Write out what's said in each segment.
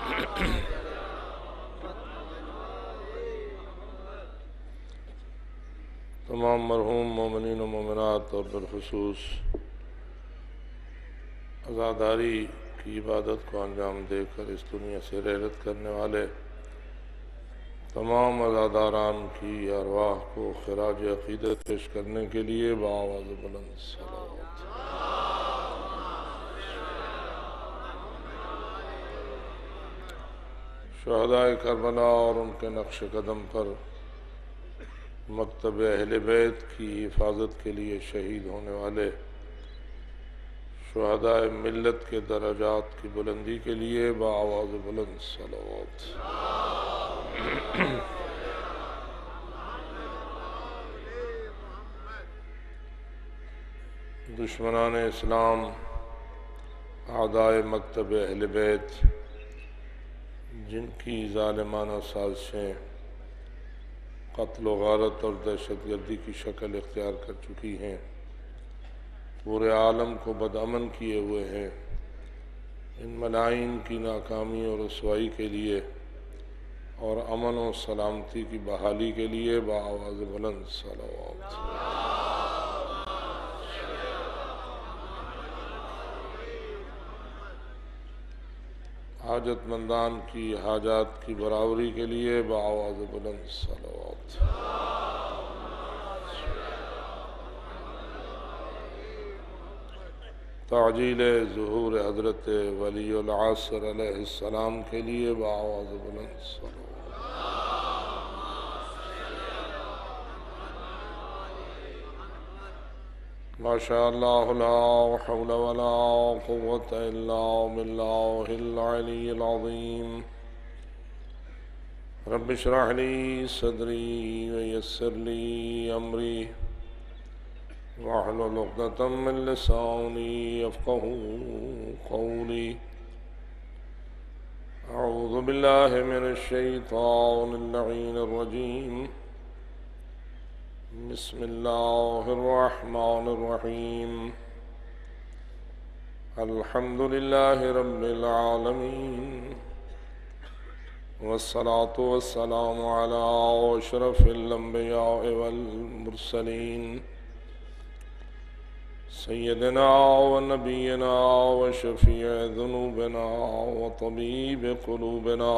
تمام مرحوم مومنین و مومنات اور بالخصوص عزاداری کی عبادت کو انجام دے کر اس دنیا سے رحلت کرنے والے تمام عزاداران کی ارواح کو خراج عقیدت پیش کرنے کے لیے بآواز بلند صلوات۔ شہدائے کربلا اور ان کے نقش قدم پر مکتب اہل بیت کی حفاظت کے لیے شہید ہونے والے شہدائے ملت کے درجات کی بلندی کے لیے بآواز بلند صلوات۔ دشمنان اسلام اعدائے مکتب اہل بیت جن کی ظالمانہ سازشیں قتل و غارت اور دہشت گردی کی شکل اختیار کر چکی ہیں، پورے عالم کو بدامن کیے ہوئے ہیں، ان ملائن کی ناکامی اور رسوائی کے لیے اور امن و سلامتی کی بحالی کے لیے بآواز بلند صلوات۔ حاجت مندان کی حاجات کی برابری کے لیے بآواز بلند صلوات۔ تعجیل ظہور حضرت ولی العصر علیہ السلام کے لیے بآواز بلند صلوات۔ ما شاء اللہ لا حول ولا قوة الا باللہ العلی العظیم۔ رب اشرح لی صدری ویسر لی امری واحلل عقدۃ من لسانی یفقہوا قولی۔ اعوذ باللہ من الشیطان اللعین الرجیم۔ بسم اللہ الرحمن الرحیم۔ الحمد للہ رب العالمین، والصلاة والسلام علی اشرف الانبیاء والمرسلین، سیدنا و نبینا و شفیع ذنوبنا و طبیب قلوبنا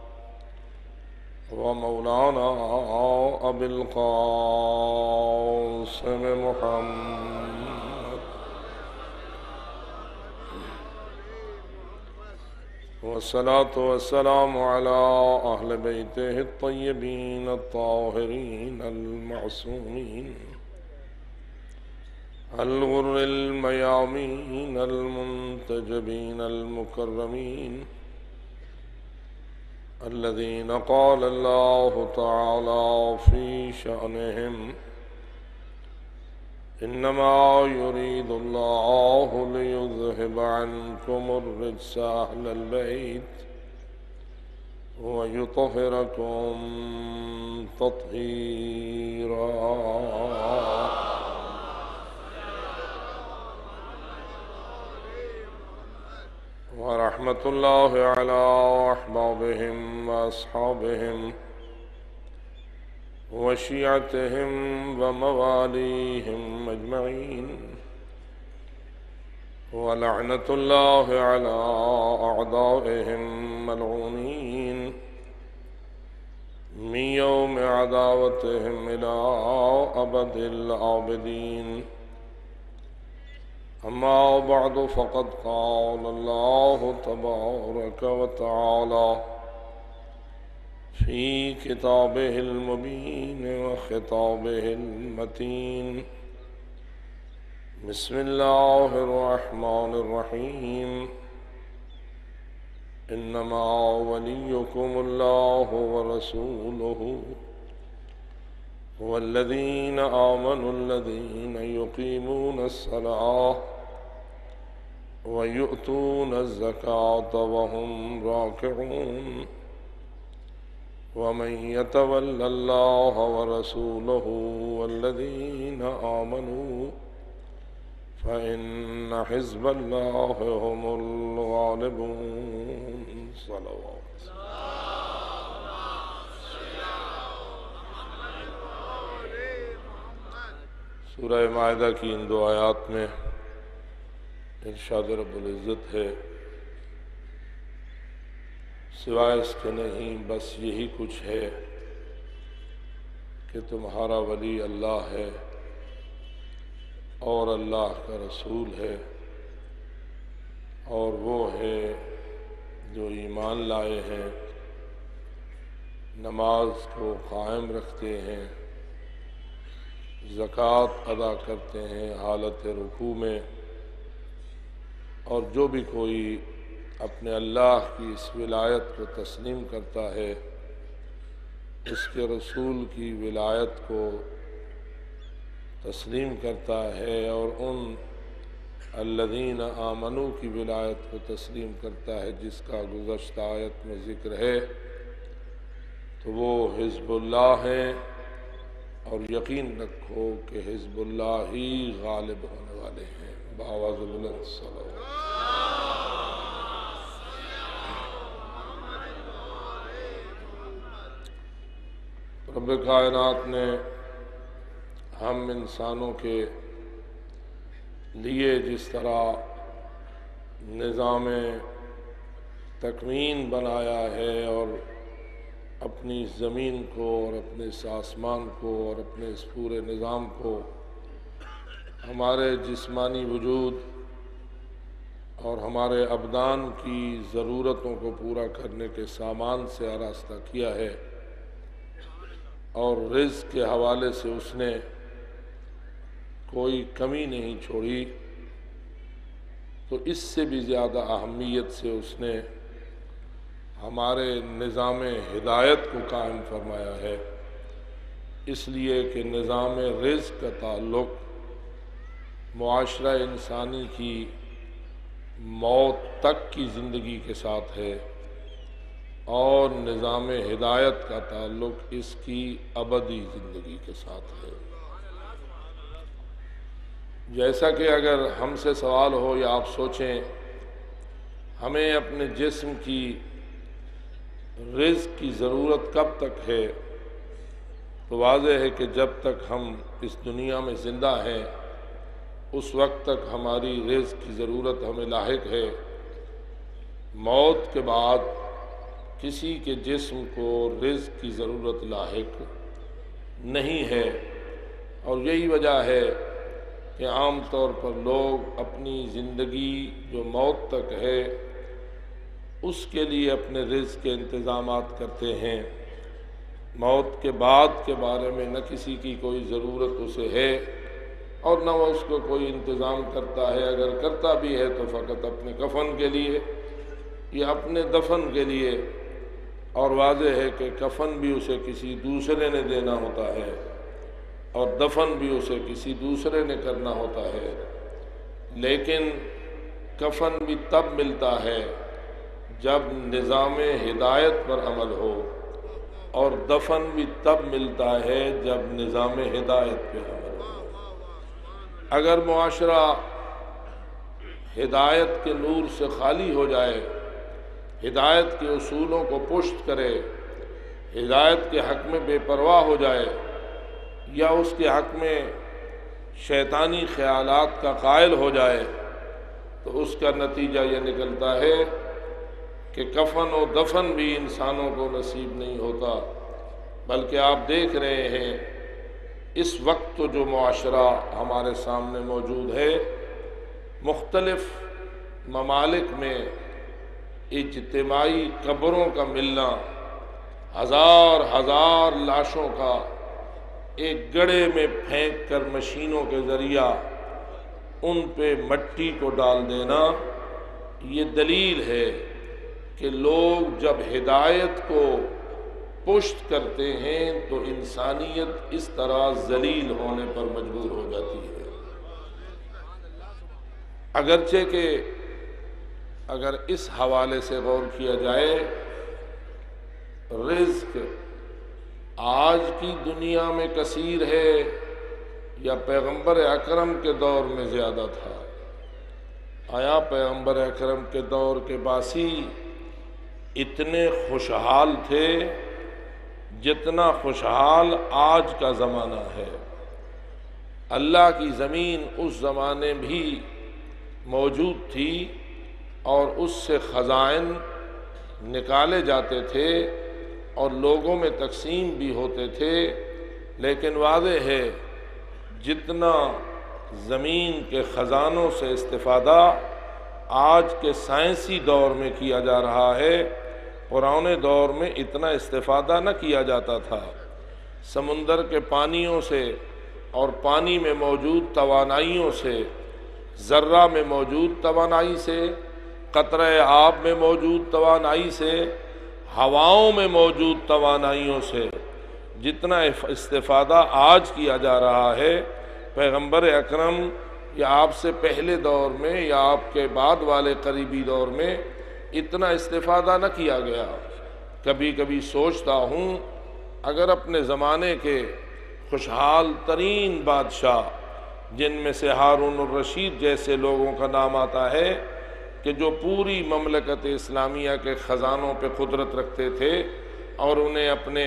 و مولانا ابی القاسم محمد والصلاة والسلام علی اہل بیتہ الطیبین الطاہرین المعصومین الغر المیامین المنتجبین المکرمین الذین قال اللہ تعالی فی شأنہم انما یرید اللہ لیذہب عنکم الرجس اہل البیت ویطہرکم تطہیرا۔ ورحمۃ اللہ علی احبابہم واصحابہم وشیعتہم وموالیہم اجمعین، ولعنۃ اللہ علی اعدائہم ملعونین من یوم عداوتہم الی ابد العابدین۔ اما بعد فقد قال اللہ تبارک وتعالی فی کتابہ المبین وخطابہ المتین۔ بسم اللہ الرحمن الرحیم۔ انما ولیکم اللہ ورسولہ والذین آمنوا الذین یقیمون الصلاة وَيُؤْتُونَ الزَّكَاةَ وَهُمْ رَاكِعُونَ وَمَن يَتَوَلَّ اللَّهَ وَرَسُولَهُ وَالَّذِينَ آمَنُوا فَإِنَّ حِزْبَ اللَّهِ هُمُ الْغَالِبُونَ۔ सलावत। सूरह माइदा की इन दो आयात में इरशाद रब्बुल इज़्ज़त है, सिवाय इसके नहीं बस यही कुछ है कि तुम्हारा वली अल्लाह है और अल्लाह का रसूल है, और वो है जो ईमान लाए हैं, नमाज को कायम रखते हैं, ज़कात अदा करते हैं हालत रुकू में, और जो भी कोई अपने अल्लाह की इस विलायत को तस्लीम करता है, उसके रसूल की विलायत को तस्लीम करता है, और उन अल्लज़ीन आमनू की विलायत को तस्लीम करता है जिसका गुज़श्ता आयत में ज़िक्र है, तो वो हिज़्बुल्लाह हैं, और यकीन रखो कि हिज़्बुल्लाह ही गालिब होने वाले हैं। बाआवाज़ बुलंद सलावत। रब कायनात ने हम इंसानों के लिए जिस तरह निज़ाम तकवीन बनाया है, और अपनी ज़मीन को और अपने इस आसमान को और अपने इस पूरे निज़ाम को हमारे जिस्मानी वजूद और हमारे अबदान की ज़रूरतों को पूरा करने के सामान से आरास्ता किया है, और रिज़्क़ के हवाले से उसने कोई कमी नहीं छोड़ी, तो इससे भी ज़्यादा अहमियत से उसने हमारे निज़ाम हिदायत को कायम फरमाया है, इसलिए कि निज़ाम रिज़्क़ का ताल्लुक़ मुआशरा इंसानी की मौत तक की ज़िंदगी के साथ है, और निज़ाम हिदायत का ताल्लुक़ इसकी अबदी ज़िंदगी के साथ है। जैसा कि अगर हमसे सवाल हो या आप सोचें हमें अपने जिस्म की रिज़्क़ की ज़रूरत कब तक है, तो वाज़ेह है कि जब तक हम इस दुनिया में ज़िंदा हैं उस वक्त तक हमारी रिज़्क़ की ज़रूरत हमें लाहिक है। मौत के बाद किसी के जिस्म को रिज़्क़ की ज़रूरत लाहिक नहीं है, और यही वजह है कि आम तौर पर लोग अपनी ज़िंदगी जो मौत तक है उसके लिए अपने रिज़्क़ के इंतज़ामात करते हैं। मौत के बाद के बारे में न किसी की कोई ज़रूरत उसे है और न वो उसको कोई इंतज़ाम करता है, अगर करता भी है तो फ़कत अपने कफ़न के लिए या अपने दफन के लिए, और वाज़ेह है कि कफ़न भी उसे किसी दूसरे ने देना होता है और दफन भी उसे किसी दूसरे ने करना होता है। लेकिन कफ़न भी तब मिलता है जब निज़ाम हिदायत पर अमल हो, और दफन भी तब मिलता है जब निज़ाम हिदायत पर अमल हो। अगर मुआशरा हिदायत के नूर से खाली हो जाए, हिदायत के उसूलों को पुष्ट करे, हिदायत के हक़ में बेपरवाह हो जाए, या उसके हक़ में शैतानी ख़यालात का कायल हो जाए, तो उसका नतीजा ये निकलता है कि कफ़न और दफन भी इंसानों को नसीब नहीं होता। बल्कि आप देख रहे हैं इस वक्त तो जो मुआशरा हमारे सामने मौजूद है, मुख्तलिफ ममालिक में इज्तिमाई कब्रों का मिलना, हज़ार हज़ार लाशों का एक गड्ढे में फेंक कर मशीनों के ज़रिया उन पे मट्टी को डाल देना, ये दलील है कि लोग जब हिदायत को पुष्ट करते हैं तो इंसानियत इस तरह जलील होने पर मजबूर हो जाती है। अगरचे कि अगर इस हवाले से गौर किया जाए, रिज़्क़ आज की दुनिया में कसीर है या पैगंबर अकरम के दौर में ज़्यादा था? आया पैगंबर अकरम के दौर के बासी اتنے خوشحال تھے جتنا خوشحال آج کا زمانہ ہے۔ اللہ کی زمین اس زمانے بھی موجود تھی اور اس سے خزائن نکالے جاتے تھے اور لوگوں میں تقسیم بھی ہوتے تھے، لیکن واضح ہے جتنا زمین کے خزانوں سے استفادہ آج کے سائنسی دور میں کیا جا رہا ہے، پرانے دور میں اتنا استفادہ نہ کیا جاتا تھا۔ سمندر کے پانیوں سے اور پانی میں موجود توانائیوں سے، ذرہ میں موجود توانائی سے، قطرہ آب میں موجود توانائی سے، ہواؤں میں موجود توانائیوں سے جتنا استفادہ آج کیا جا رہا ہے، پیغمبر اکرم یا آپ سے پہلے دور میں یا آپ کے بعد والے قریبی دور میں اتنا استفادہ نہ کیا گیا۔ کبھی کبھی سوچتا ہوں اگر اپنے زمانے کے خوشحال ترین بادشاہ، جن میں سے ہارون الرشید جیسے لوگوں کا نام آتا ہے کہ جو پوری مملکت اسلامیہ کے خزانوں پہ قدرت رکھتے تھے اور انہیں اپنے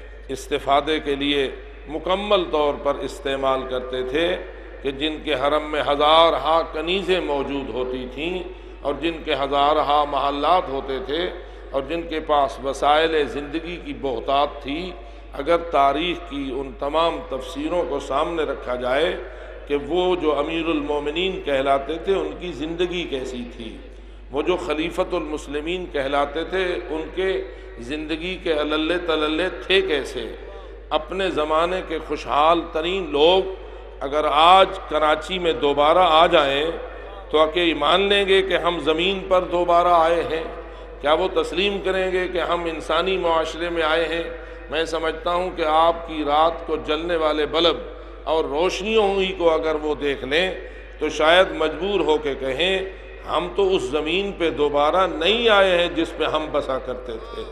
استفادے کے لیے مکمل طور پر استعمال کرتے تھے، کہ جن کے حرم میں ہزارہا کنیزیں موجود ہوتی تھیں اور جن کے ہزارہا محلات ہوتے تھے اور جن کے پاس وسائل زندگی کی بہتات تھی، اگر تاریخ کی ان تمام تفسیروں کو سامنے رکھا جائے کہ وہ جو امیر المومنین کہلاتے تھے ان کی زندگی کیسی تھی، وہ جو خلیفۃ المسلمین کہلاتے تھے ان کے زندگی کے عللے تللے تھے کیسے، اپنے زمانے کے خوشحال ترین لوگ اگر آج کراچی میں دوبارہ آ جائیں تو کیا ایمان لیں گے کہ ہم زمین پر دوبارہ آئے ہیں؟ کیا وہ تسلیم کریں گے کہ ہم انسانی معاشرے میں آئے ہیں؟ میں سمجھتا ہوں کہ آپ کی رات کو جلنے والے بلب اور روشنیوں ہی کو اگر وہ دیکھ لیں تو شاید مجبور ہو کے کہیں ہم تو اس زمین پہ دوبارہ نہیں آئے ہیں جس پہ ہم بسا کرتے تھے۔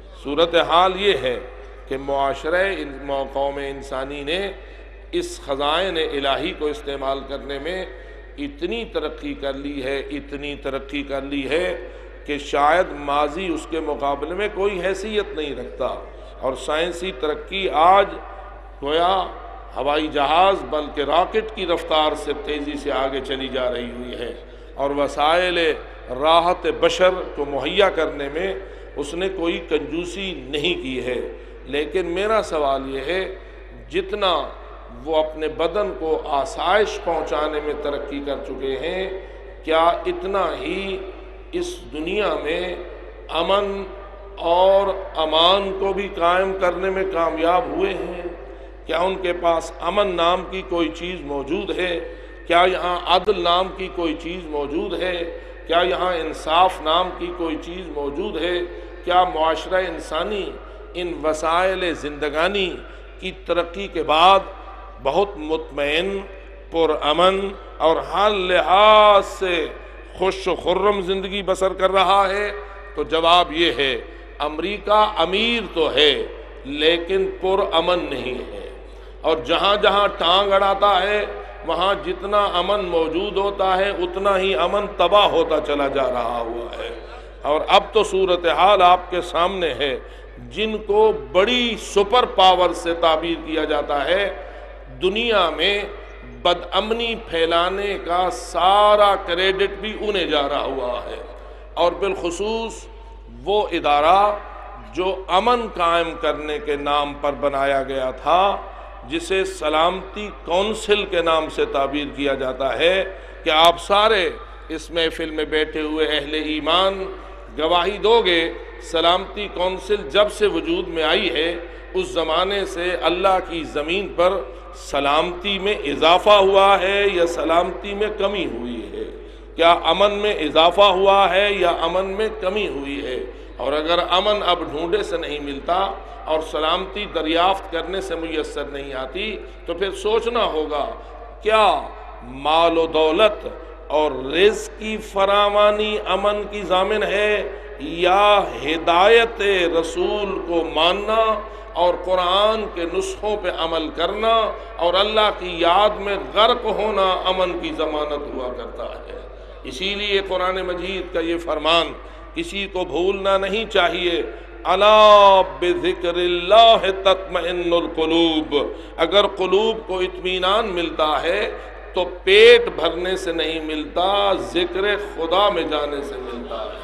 صورتحال یہ ہے کہ معاشرہ قوم انسانی نے اس خزائن الہی کو استعمال کرنے میں اتنی ترقی کر لی ہے، اتنی ترقی کر لی ہے کہ شاید ماضی اس کے مقابلے میں کوئی حیثیت نہیں رکھتا، اور سائنسی ترقی آج گویا ہوائی جہاز بلکہ راکٹ کی رفتار سے تیزی سے آگے چلی جا رہی ہوئی ہے، اور وسائل راحت بشر کو مہیا کرنے میں اس نے کوئی کنجوسی نہیں کی ہے۔ لیکن میرا سوال یہ ہے جتنا وہ اپنے بدن کو آسائش پہنچانے میں ترقی کر چکے ہیں، کیا اتنا ہی اس دنیا میں امن اور امان کو بھی قائم کرنے میں کامیاب ہوئے ہیں؟ کیا ان کے پاس امن نام کی کوئی چیز موجود ہے؟ کیا یہاں عدل نام کی کوئی چیز موجود ہے؟ کیا یہاں انصاف نام کی کوئی چیز موجود ہے؟ کیا معاشرہ انسانی ان وسائل زندگانی کی ترقی کے بعد بہت مطمئن، پرامن اور ہر لحاظ سے خوش و خرم زندگی بسر کر رہا ہے؟ تو جواب یہ ہے امریکہ امیر تو ہے لیکن پرامن نہیں ہے، اور جہاں جہاں ٹانگ اڑاتا ہے وہاں جتنا امن موجود ہوتا ہے اتنا ہی امن تباہ ہوتا چلا جا رہا ہوا ہے۔ اور اب تو صورتحال آپ کے سامنے ہے، جن کو بڑی سپر پاور سے تعبیر کیا جاتا ہے، دنیا میں بد امنی پھیلانے کا سارا کریڈٹ بھی انہیں جا رہا ہوا ہے، اور بالخصوص وہ ادارہ جو امن قائم کرنے کے نام پر بنایا گیا تھا، جسے سلامتی کونسل کے نام سے تعبیر کیا جاتا ہے، کہ آپ سارے اس محفل میں بیٹھے ہوئے اہل ایمان گواہی دو گے، سلامتی کونسل جب سے وجود میں آئی ہے اس زمانے سے اللہ کی زمین پر سلامتی میں اضافہ ہوا ہے یا سلامتی میں کمی ہوئی ہے؟ کیا امن میں اضافہ ہوا ہے یا امن میں کمی ہوئی ہے؟ اور اگر امن اب ڈھونڈے سے نہیں ملتا اور سلامتی دریافت کرنے سے میسر نہیں آتی تو پھر سوچنا ہوگا کیا مال و دولت اور رزق کی فراوانی امن کی ضامن ہے، یا ہدایت رسول کو ماننا اور قرآن کے نسخوں پہ عمل کرنا اور اللہ کی یاد میں غرق ہونا امن کی ضمانت ہوا کرتا ہے؟ اسی لیے قرآن مجید کا یہ فرمان کسی کو بھولنا نہیں چاہیے۔ الا بذکر اللہ تطمئن القلوب، اگر قلوب کو اطمینان ملتا ہے تو پیٹ بھرنے سے نہیں ملتا، ذکر خدا میں جانے سے ملتا ہے۔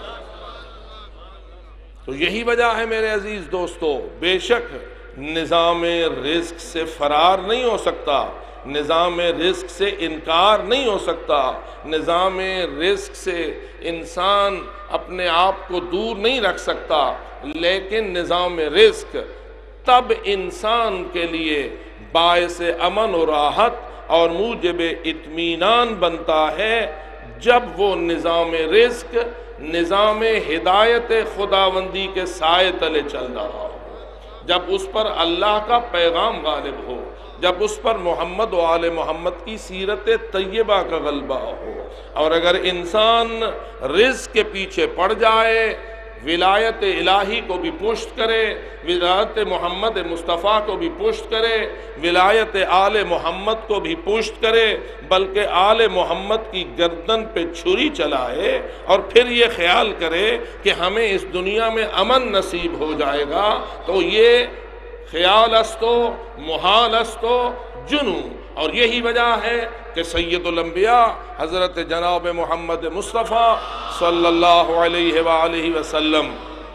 تو یہی وجہ ہے میرے عزیز دوستو، بے شک نظام رزق سے فرار نہیں ہو سکتا، نظام رزق سے انکار نہیں ہو سکتا، نظام رزق سے انسان اپنے آپ کو دور نہیں رکھ سکتا، لیکن نظام رزق تب انسان کے لیے باعث امن و راحت اور موجب اطمینان بنتا ہے جب وہ نظام رزق نظام ہدایت خداوندی کے سائے تلے چل رہا ہو، جب اس پر اللہ کا پیغام غالب ہو، جب اس پر محمد و آل محمد کی سیرت طیبہ کا غلبہ ہو۔ اور اگر انسان رزق کے پیچھے پڑ جائے، ولایت الہی کو بھی پشت کرے، ولایت محمد مصطفیٰ کو بھی پشت کرے، ولایت آل محمد کو بھی پشت کرے، بلکہ آل محمد کی گردن پہ چھری چلائے اور پھر یہ خیال کرے کہ ہمیں اس دنیا میں امن نصیب ہو جائے گا، تو یہ خیال استو محال استو جنو۔ اور یہی وجہ ہے کہ سید الانبیاء حضرت جناب محمد مصطفیٰ صلی اللہ علیہ وآلہ وسلم،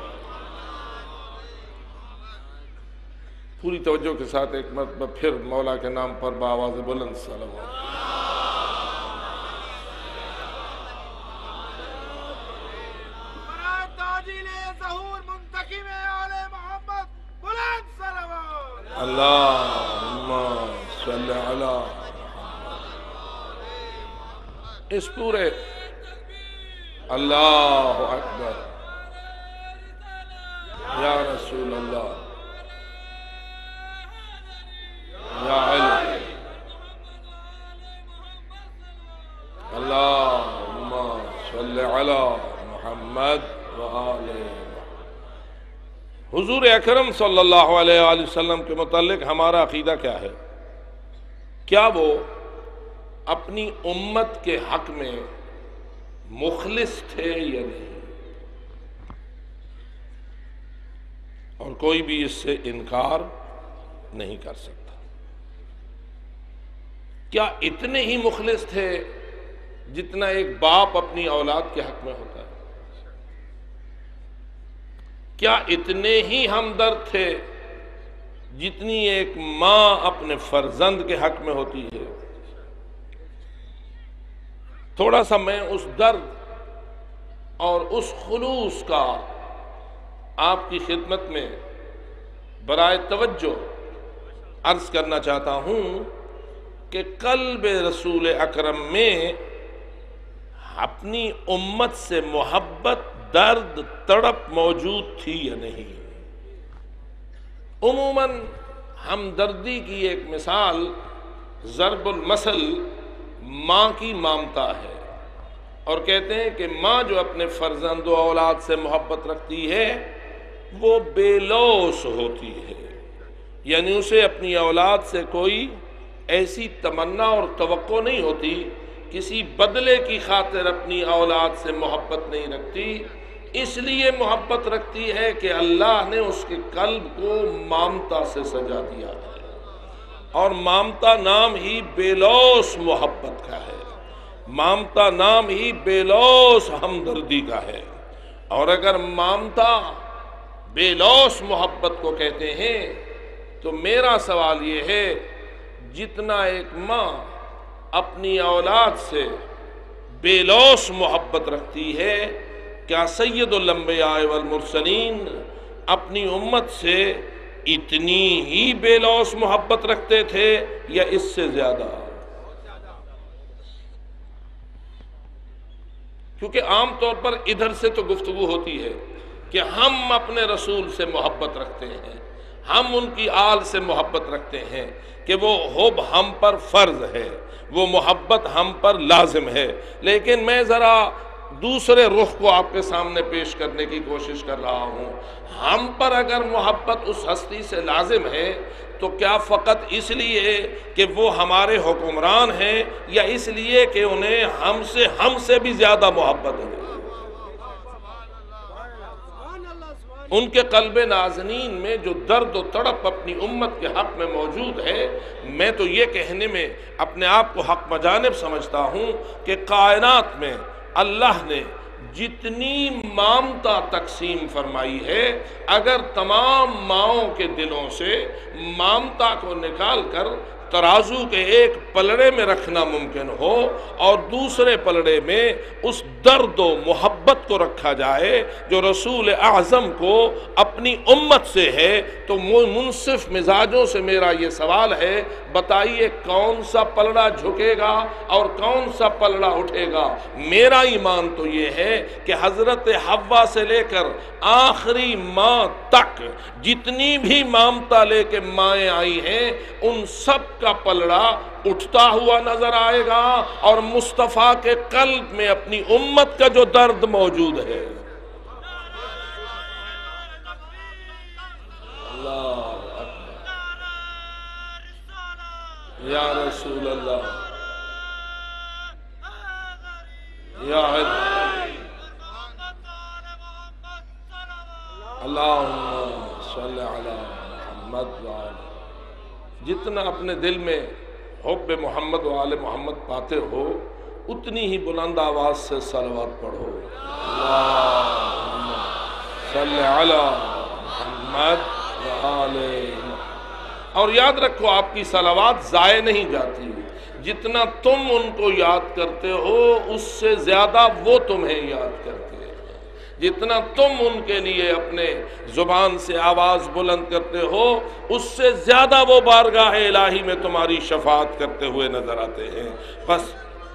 پوری توجہ کے ساتھ ایک مرتبہ پھر مولا کے نام پر بآواز بلند صلوات۔ اللہم صلی علی اس پورے اللہ اکبر یا رسول اللہ یا علی اللہم صلی علی محمد وآل محمد۔ حضور اکرم صلی اللہ علیہ وآلہ وسلم کے متعلق ہمارا عقیدہ کیا ہے؟ کیا وہ اپنی امت کے حق میں مخلص تھے یا نہیں؟ اور کوئی بھی اس سے انکار نہیں کر سکتا۔ کیا اتنے ہی مخلص تھے جتنا ایک باپ اپنی اولاد کے حق میں ہوتا ہے؟ کیا اتنے ہی ہمدرد تھے جتنی ایک ماں اپنے فرزند کے حق میں ہوتی ہے؟ تھوڑا سا میں اس درد اور اس خلوص کا آپ کی خدمت میں برائے توجہ عرض کرنا چاہتا ہوں کہ قلب رسول اکرم میں اپنی امت سے محبت، درد، تڑپ موجود تھی یا نہیں؟ عموماً ہمدردی کی ایک مثال ضرب المثل ماں کی مامتا ہے، اور کہتے ہیں کہ ماں جو اپنے فرزند و اولاد سے محبت رکھتی ہے وہ بے لوث ہوتی ہے، یعنی اسے اپنی اولاد سے کوئی ایسی تمنا اور توقع نہیں ہوتی، کسی بدلے کی خاطر اپنی اولاد سے محبت نہیں رکھتی، اس لیے محبت رکھتی ہے کہ اللہ نے اس کے قلب کو مامتا سے سجا دیا ہے، اور مامتا نام ہی بے لوث محبت کا ہے، مامتا نام ہی بے لوث ہمدردی کا ہے۔ اور اگر مامتا بے لوث محبت کو کہتے ہیں تو میرا سوال یہ ہے، جتنا ایک ماں اپنی اولاد سے بے لوث محبت رکھتی ہے، کیا سید الانبیاء والمرسلین اپنی امت سے اتنی ہی بے لوث محبت رکھتے تھے یا اس سے زیادہ؟ کیونکہ عام طور پر ادھر سے تو گفتگو ہوتی ہے کہ ہم اپنے رسول سے محبت رکھتے ہیں، ہم ان کی آل سے محبت رکھتے ہیں، کہ وہ حب ہم پر فرض ہے، وہ محبت ہم پر لازم ہے، لیکن میں ذرا دوسرے رخ کو آپ کے سامنے پیش کرنے کی کوشش کر رہا ہوں۔ ہم پر اگر محبت اس ہستی سے لازم ہے تو کیا فقط اس لیے کہ وہ ہمارے حکمران ہیں، یا اس لیے کہ انہیں ہم سے بھی زیادہ محبت ہے؟ ان کے قلب نازنین میں جو درد و تڑپ اپنی امت کے حق میں موجود ہے، میں تو یہ کہنے میں اپنے آپ کو حق مجانب سمجھتا ہوں کہ کائنات میں اللہ نے جتنی مامتا تقسیم فرمائی ہے، اگر تمام ماؤں کے دلوں سے مامتا کو نکال کر ترازو کے ایک پلڑے میں رکھنا ممکن ہو اور دوسرے پلڑے میں اس درد و محبت کو رکھا جائے جو رسول اعظم کو اپنی امت سے ہے، تو منصف مزاجوں سے میرا یہ سوال ہے، بتائیے کون سا پلڑا جھکے گا اور کون سا پلڑا اٹھے گا؟ میرا ایمان تو یہ ہے کہ حضرت حوا سے لے کر آخری ماں تک جتنی بھی مامتا لے کے مائیں آئی ہیں، ان سب کا پلڑا اٹھتا ہوا نظر آئے گا، اور مصطفیٰ کے قلب میں اپنی امت کا جو درد موجود ہے، اللہ اکبر، یا رسول اللہ، یا اللہم صلی علی محمد وعلی، جتنا اپنے دل میں حب محمد و آل محمد پاتے ہو اتنی ہی بلند آواز سے صلوات پڑھو، اللہم صلی علی محمد و آل محمد۔ اور یاد رکھو آپ کی صلوات ضائع نہیں جاتی، جتنا تم ان کو یاد کرتے ہو اس سے زیادہ وہ تمہیں یاد کرتے ہیں، جتنا تم ان کے لیے اپنے زبان سے آواز بلند کرتے ہو اس سے زیادہ وہ بارگاہ الہی میں تمہاری شفاعت کرتے ہوئے نظر آتے ہیں۔ بس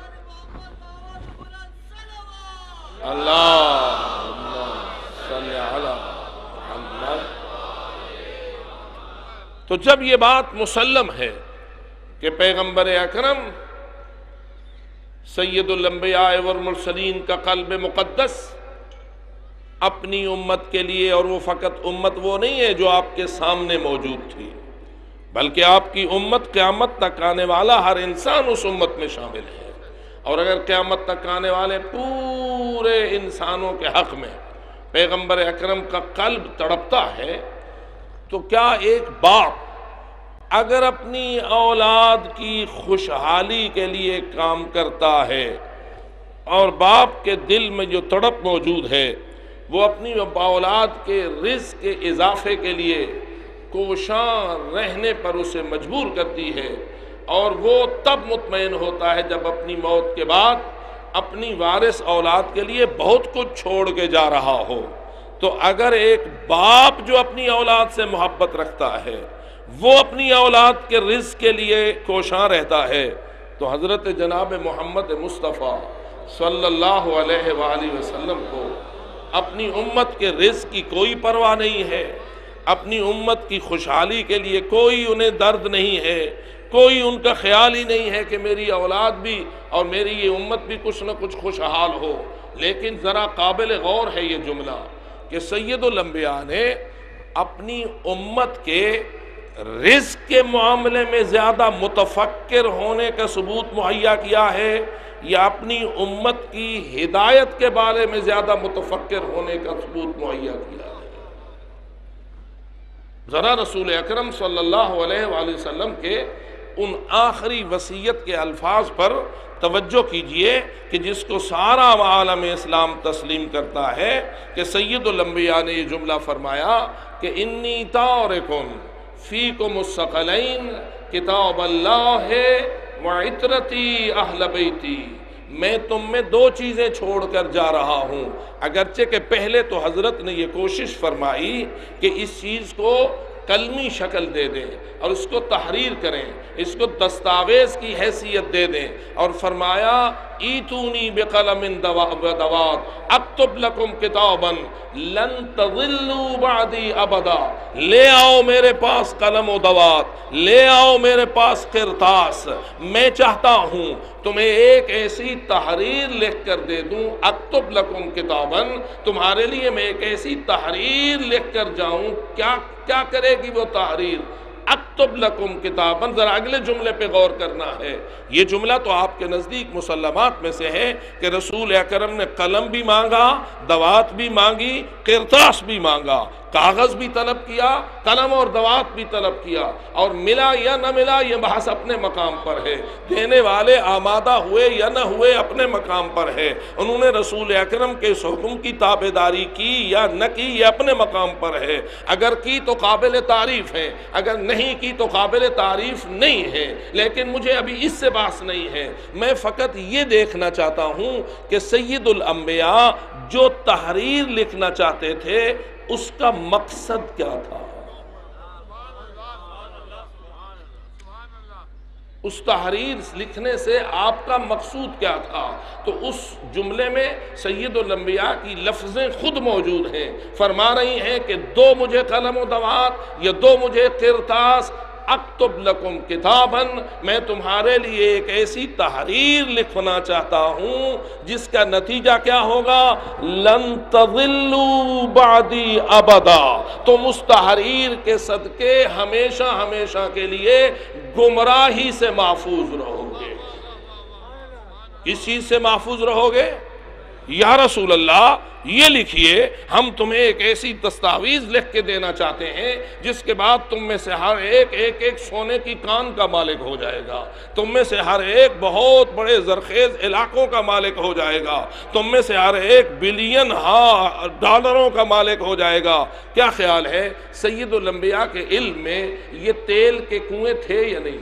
اللہم صلی علی محمد۔ تو جب یہ بات مسلم ہے کہ پیغمبر اکرم سید الانبیاء والمرسلین کا قلب مقدس اپنی امت کے لیے، اور وہ فقط امت وہ نہیں ہے جو آپ کے سامنے موجود تھی، بلکہ آپ کی امت قیامت تک آنے والا ہر انسان اس امت میں شامل ہے، اور اگر قیامت تک آنے والے پورے انسانوں کے حق میں پیغمبر اکرم کا قلب تڑپتا ہے، تو کیا ایک باپ اگر اپنی اولاد کی خوشحالی کے لیے کام کرتا ہے اور باپ کے دل میں جو تڑپ موجود ہے وہ اپنی اولاد کے رزق کے اضافے کے لیے کوشاں رہنے پر اسے مجبور کرتی ہے، اور وہ تب مطمئن ہوتا ہے جب اپنی موت کے بعد اپنی وارث اولاد کے لیے بہت کچھ چھوڑ کے جا رہا ہو، تو اگر ایک باپ جو اپنی اولاد سے محبت رکھتا ہے وہ اپنی اولاد کے رزق کے لیے کوشاں رہتا ہے، تو حضرت جناب محمد مصطفیٰ صلی اللہ علیہ وآلہ وسلم کو اپنی امت کے رزق کی کوئی پرواہ نہیں ہے، اپنی امت کی خوشحالی کے لیے کوئی انہیں درد نہیں ہے، کوئی ان کا خیال ہی نہیں ہے کہ میری اولاد بھی اور میری یہ امت بھی کچھ نہ کچھ خوشحال ہو۔ لیکن ذرا قابل غور ہے یہ جملہ کہ سید الانبیاء نے اپنی امت کے رزق کے معاملے میں زیادہ متفکر ہونے کا ثبوت مہیا کیا ہے یا اپنی امت کی ہدایت کے بارے میں زیادہ متفکر ہونے کا ثبوت مہیا کیا ہے؟ ذرا رسول اکرم صلی اللہ علیہ وآلہ وسلم کے ان آخری وصیت کے الفاظ پر توجہ کیجئے کہ جس کو سارا عالم اسلام تسلیم کرتا ہے کہ سید الانبیاء نے یہ جملہ فرمایا کہ انی تارکن فیکم الثقلین کتاب اللہ وعطرتی اہل بیتی، میں تم میں دو چیزیں چھوڑ کر جا رہا ہوں، اگرچہ کہ پہلے تو حضرت نے یہ کوشش فرمائی کہ اس چیز کو کلمی شکل دے دیں اور اس کو تحریر کریں، اس کو دستاویز کی حیثیت دے دیں، اور فرمایا ایتونی بقلم دوات اکتب لکم کتابا لن تضلوا بعدی ابدا، لے آؤ میرے پاس قلم و دوات، لے آؤ میرے پاس کرتاس، میں چاہتا ہوں تمہیں ایک ایسی تحریر لکھ کر دے دوں، اکتب لکم کتابا، تمہارے لیے میں ایک ایسی تحریر لکھ کر جاؤں، کیا کرے گی وہ تحریر؟ اکتب لکم کتابن، ذرا اگلے جملے پہ غور کرنا ہے۔ یہ جملہ تو آپ کے نزدیک مسلمات میں سے ہے کہ رسول اکرم نے قلم بھی مانگا، دوات بھی مانگی، قرطاس بھی مانگا، کاغذ بھی طلب کیا، قلم اور دوات بھی طلب کیا، اور ملا یا نہ ملا یہ بحث اپنے مقام پر ہے، دینے والے آمادہ ہوئے یا نہ ہوئے اپنے مقام پر ہے، انہوں نے رسول اکرم کے اس حکم کی تابعداری کی یا نہ کی یہ اپنے مقام پر ہے، اگر کی تو قابل تعریف ہے، اگر نہیں کی تو قابل تعریف نہیں ہے، لیکن مجھے ابھی اس سے بحث نہیں ہے، میں فقط یہ دیکھنا چاہتا ہوں کہ سید الانبیاء جو تحریر لکھنا چاہتے تھے اس کا مقصد کیا تھا، اس تحریر لکھنے سے آپ کا مقصود کیا تھا۔ تو اس جملے میں سید الانبیاء کی لفظیں خود موجود ہیں، فرما رہی ہیں کہ دو مجھے قلم و دوات یا دو مجھے قرطاس، اکتب لکم کتابن، میں تمہارے لیے ایک ایسی تحریر لکھنا چاہتا ہوں جس کا نتیجہ کیا ہوگا، لن تضلوا بعدی ابدا، تم اس تحریر کے صدقے ہمیشہ ہمیشہ کے لیے گمراہی سے محفوظ رہو گے۔ کس چیز سے محفوظ رہو گے؟ یا رسول اللہ یہ لکھیے، ہم تمہیں ایک ایسی دستاویز لکھ کے دینا چاہتے ہیں جس کے بعد تم میں سے ہر ایک سونے کی کان کا مالک ہو جائے گا، تم میں سے ہر ایک بہت بڑے زرخیز علاقوں کا مالک ہو جائے گا، تم میں سے ہر ایک بلین ڈالروں کا مالک ہو جائے گا۔ کیا خیال ہے سید الانبیاء کے علم میں یہ تیل کے کنویں تھے یا نہیں؟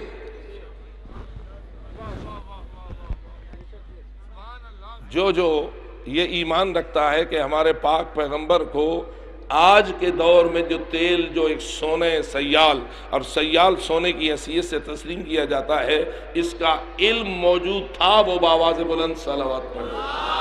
جو یہ ایمان رکھتا ہے کہ ہمارے پاک پیغمبر کو آج کے دور میں جو تیل جو ایک سونے سیال اور سیال سونے کی حیثیت سے تسلیم کیا جاتا ہے، اس کا علم موجود تھا، وہ بآواز بلند صلوات پڑھو۔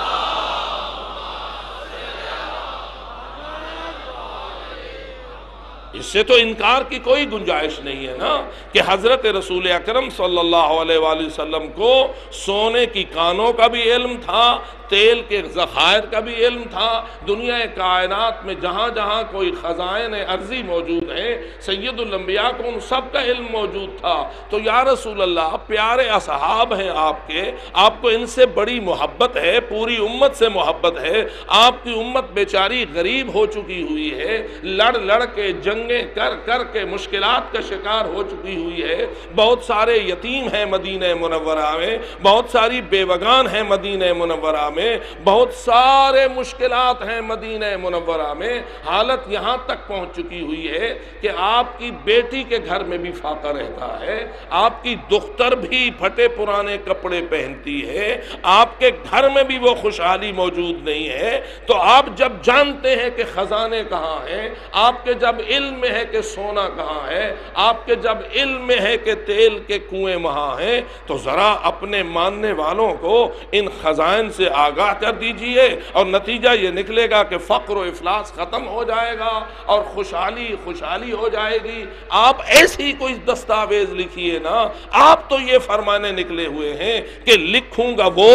اس سے تو انکار کی کوئی گنجائش نہیں ہے نا کہ حضرت رسول اکرم صلی اللہ علیہ وآلہ وسلم کو سونے کی کانوں کا بھی علم تھا، تیل کے ذخائر کا بھی علم تھا، دنیا کائنات میں جہاں جہاں کوئی خزائن ارضی موجود ہیں سید الانبیاء کو ان سب کا علم موجود تھا۔ تو یا رسول اللہ پیارے اصحاب ہیں آپ کے، آپ کو ان سے بڑی محبت ہے، پوری امت سے محبت ہے، آپ کی امت بیچاری غریب ہو چکی ہوئی ہے، لڑ کے جنگیں کر کے مشکلات کا شکار ہو چکی ہوئی ہے، بہت سارے یتیم ہیں مدینہ منورہ میں، بہت ساری بیوگان ہیں مدینہ منورہ میں، بہت سارے مشکلات ہیں مدینہ منورہ میں، حالت یہاں تک پہنچ چکی ہوئی ہے کہ آپ کی بیٹی کے گھر میں بھی فاقہ رہتا ہے، آپ کی دختر بھی پھٹے پرانے کپڑے پہنتی ہے، آپ کے گھر میں بھی وہ خوشحالی موجود نہیں ہے۔ تو آپ جب جانتے ہیں کہ خزانے کہاں ہیں، آپ کے جب علم میں ہے کہ سونا کہاں ہے، آپ کے جب علم میں ہے کہ تیل کے کنویں وہاں ہیں، تو ذرا اپنے ماننے والوں کو ان خزائن سے آگاہ کر دیجئے، اور نتیجہ یہ نکلے گا کہ فقر و افلاس ختم ہو جائے گا اور خوشحالی ہو جائے گی۔ آپ ایسی کوئی دستاویز لکھیے نا، آپ تو یہ فرمانے نکلے ہوئے ہیں کہ لکھوں گا وہ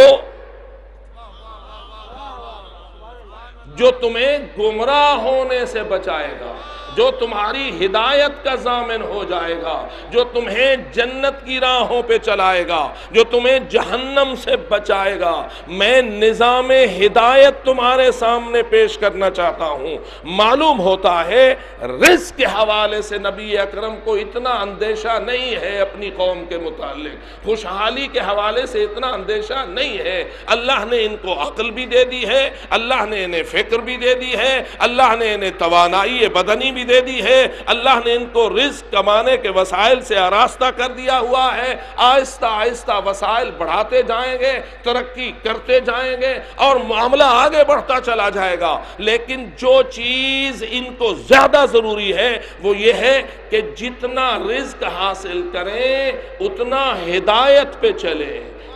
جو تمہیں گمراہ ہونے سے بچائے گا، جو تمہاری ہدایت کا ضامن ہو جائے گا، جو تمہیں جنت کی راہوں پہ چلائے گا، جو تمہیں جہنم سے بچائے گا۔ میں نظام ہدایت تمہارے سامنے پیش کرنا چاہتا ہوں۔ معلوم ہوتا ہے رزق کے حوالے سے نبی اکرم کو اتنا اندیشہ نہیں ہے اپنی قوم کے متعلق، خوشحالی کے حوالے سے اتنا اندیشہ نہیں ہے۔ اللہ نے ان کو عقل بھی دے دی ہے، اللہ نے انہیں فکر بھی دے دی ہے، اللہ نے انہیں توانائی بدنی بھی دے دی ہے، اللہ نے ان کو رزق کمانے کے وسائل سے آراستہ کر دیا ہوا ہے۔ آہستہ آہستہ وسائل بڑھاتے جائیں گے، ترقی کرتے جائیں گے اور معاملہ آگے بڑھتا چلا جائے گا، لیکن جو چیز ان کو زیادہ ضروری ہے وہ یہ ہے کہ جتنا رزق حاصل کریں اتنا ہدایت پہ چلیں،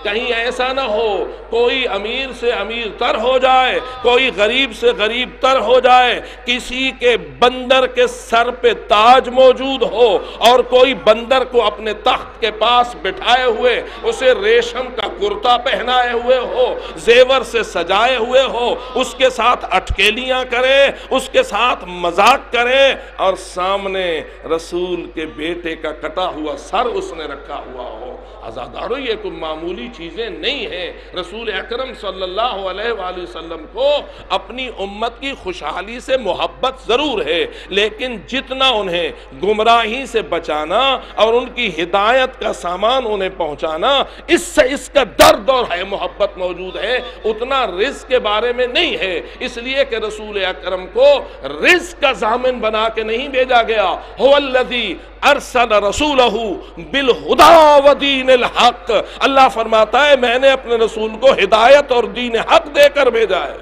کہیں ایسا نہ ہو کوئی امیر سے امیر تر ہو جائے، کوئی غریب سے غریب تر ہو جائے، کسی کے بندر کے سر پہ تاج موجود ہو اور کوئی بندر کو اپنے تخت کے پاس بٹھائے ہوئے اسے ریشم کا کرتا پہنائے ہوئے ہو، زیور سے سجائے ہوئے ہو، اس کے ساتھ اٹکیلیاں کرے، اس کے ساتھ مذاق کرے، اور سامنے رسول کے بیٹے کا کٹا ہوا سر اس نے رکھا ہوا ہو۔ عزادارو یہ کوئی معمولی چیزیں نہیں ہیں۔ رسول اکرم صلی اللہ علیہ وآلہ وسلم کو اپنی امت کی خوشحالی سے محبت ضرور ہے، لیکن جتنا انہیں گمراہی سے بچانا اور ان کی ہدایت کا سامان انہیں پہنچانا، اس سے اس کا درد اور ہے محبت موجود ہے، اتنا رزق کے بارے میں نہیں ہے۔ اس لیے کہ رسول اکرم کو رزق کا ضامن بنا کے نہیں بھیجا گیا۔ هو الذی ارسل رسولہ بالہدی ودین الحق، اللہ فرماتا ہے میں نے اپنے رسول کو ہدایت اور دین حق دے کر بھیجا ہے۔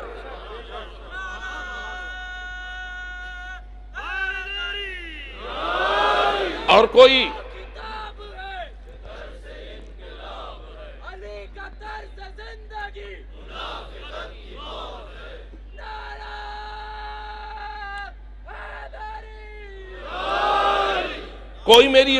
اور کوئی میری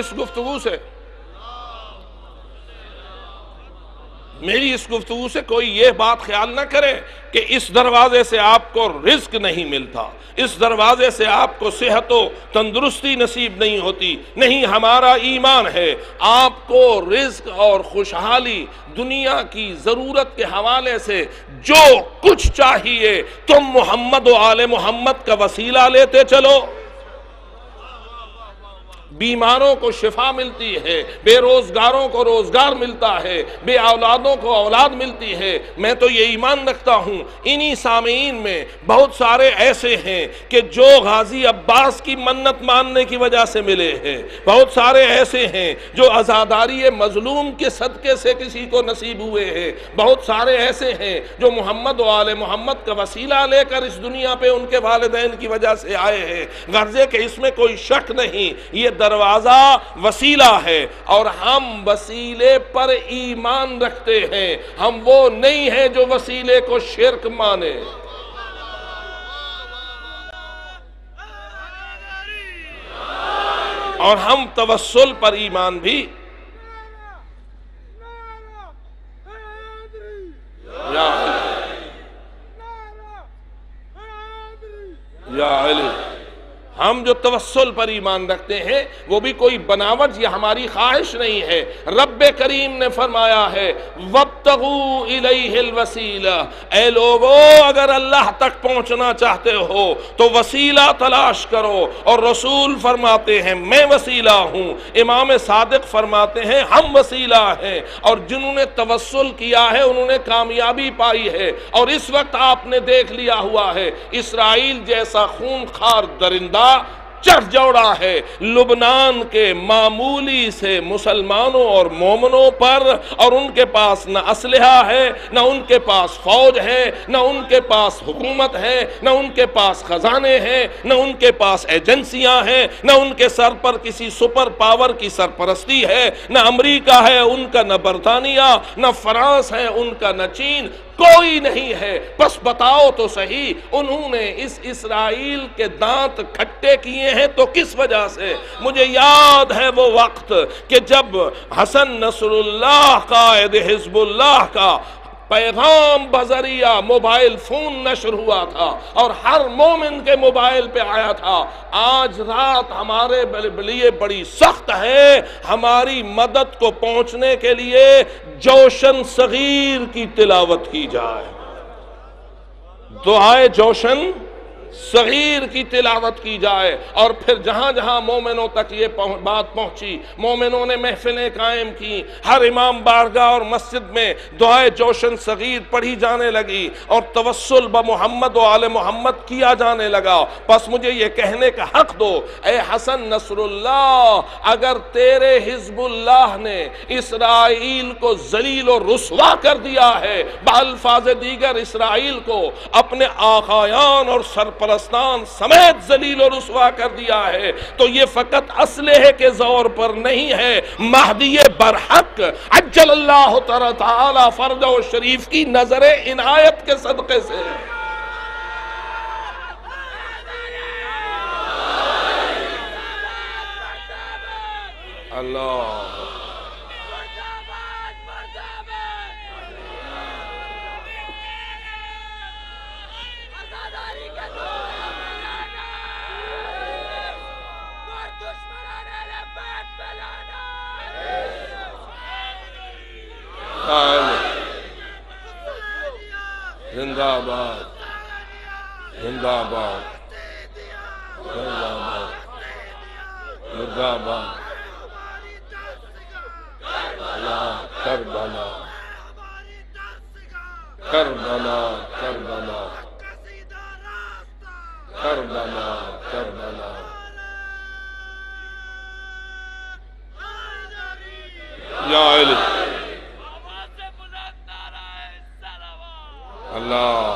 اس گفتگو سے کوئی یہ بات خیال نہ کرے کہ اس دروازے سے آپ کو رزق نہیں ملتا، اس دروازے سے آپ کو صحت و تندرستی نصیب نہیں ہوتی۔ نہیں، ہمارا ایمان ہے آپ کو رزق اور خوشحالی دنیا کی ضرورت کے حوالے سے جو کچھ چاہیے تم محمد و آل محمد کا وسیلہ لیتے چلو۔ بیماروں کو شفا ملتی ہے، بے روزگاروں کو روزگار ملتا ہے، بے اولادوں کو اولاد ملتی ہے۔ میں تو یہ ایمان رکھتا ہوں انہی سامعین میں بہت سارے ایسے ہیں کہ جو غازی عباس کی منت ماننے کی وجہ سے ملے ہیں، بہت سارے ایسے ہیں جو عزاداری مظلوم کے صدقے سے کسی کو نصیب ہوئے ہیں، بہت سارے ایسے ہیں جو محمد و آل محمد کا وسیلہ لے کر اس دنیا پہ ان کے والدین کی وجہ سے آئے ہیں۔ غرضے کہ اس میں کوئی شک نہیں، یہ دروازہ وسیلہ ہے اور ہم وسیلے پر ایمان رکھتے ہیں، ہم وہ نہیں ہیں جو وسیلے کو شرک مانے۔ اور ہم توسل پر ایمان بھی یا علی، ہم جو توسل پر ایمان رکھتے ہیں وہ بھی کوئی بناوٹ یا ہماری خواہش نہیں ہے۔ رب کریم نے فرمایا ہے وَابْتَغُوا إِلَيْهِ الْوَسِيلَةَ، اے لوگو اگر اللہ تک پہنچنا چاہتے ہو تو وسیلہ تلاش کرو، اور رسول فرماتے ہیں میں وسیلہ ہوں، امام صادق فرماتے ہیں ہم وسیلہ ہیں، اور جنہوں نے توسل کیا ہے انہوں نے کامیابی پائی ہے۔ اور اس وقت آپ نے دیکھ لیا ہوا ہے اسرائیل جیسا خونخوار درندہ چڑھ جوڑا ہے لبنان کے معمولی سے مسلمانوں اور مومنوں پر، اور ان کے پاس نہ اسلحہ ہے، نہ ان کے پاس فوج ہے، نہ ان کے پاس حکومت ہے، نہ ان کے پاس خزانے ہیں، نہ ان کے پاس ایجنسیاں ہیں، نہ ان کے سر پر کسی سپر پاور کی سرپرستی ہے، نہ امریکہ ہے ان کا، نہ برطانیہ، نہ فرانس ہے ان کا، نہ چین، کوئی نہیں ہے۔ بس بتاؤ تو صحیح انہوں نے اس اسرائیل کے دانت کھٹے کیے ہیں تو کس وجہ سے؟ مجھے یاد ہے وہ وقت کہ جب حسن نصر اللہ قائد حزب اللہ کا پیغام بذریعہ موبائل فون نشر ہوا تھا اور ہر مومن کے موبائل پہ آیا تھا آج رات ہمارے لیے بڑی سخت ہے، ہماری مدد کو پہنچنے کے لیے جوشن صغیر کی تلاوت کی جائے، دعائے جوشن صغیر کی تلاوت کی جائے، اور پھر جہاں جہاں مومنوں تک یہ بات پہنچی مومنوں نے محفلیں قائم کی، ہر امام بارگاہ اور مسجد میں دعائے جوشن صغیر پڑھی جانے لگی اور توسل بمحمد و آل محمد کیا جانے لگا۔ پس مجھے یہ کہنے کا حق دو اے حسن نصر اللہ، اگر تیرے حزب اللہ نے اسرائیل کو ذلیل و رسوا کر دیا ہے، بالفاظ دیگر اسرائیل کو اپنے آقایان اور سرپرست پرستان سمیت ذلیل و رسوا کر دیا ہے، تو یہ فقط اسلحے کے زور پر نہیں ہے، مہدی برحق عجل اللہ تعالی فرجہ شریف کی نظر عنایت کے صدقے سے ہے۔ اللہ زندہ آباد، زندہ آباد، زندہ آباد، زندہ آباد، کربلا کربلا کربلا کربلا کربلا۔ یا علی اللہ،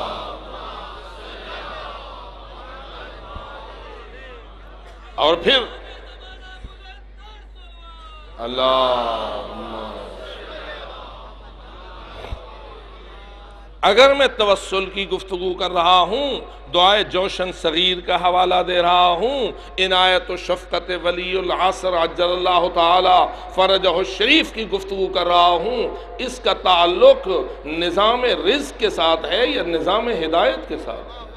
اور پھر اللہ، اگر میں توسل کی گفتگو کر رہا ہوں، دعائے جوشن صغیر کا حوالہ دے رہا ہوں، عنایت و شفقت ولی العصر عجل اللہ تعالی فرجہ الشریف کی گفتگو کر رہا ہوں، اس کا تعلق نظام رزق کے ساتھ ہے یا نظام ہدایت کے ساتھ ہے؟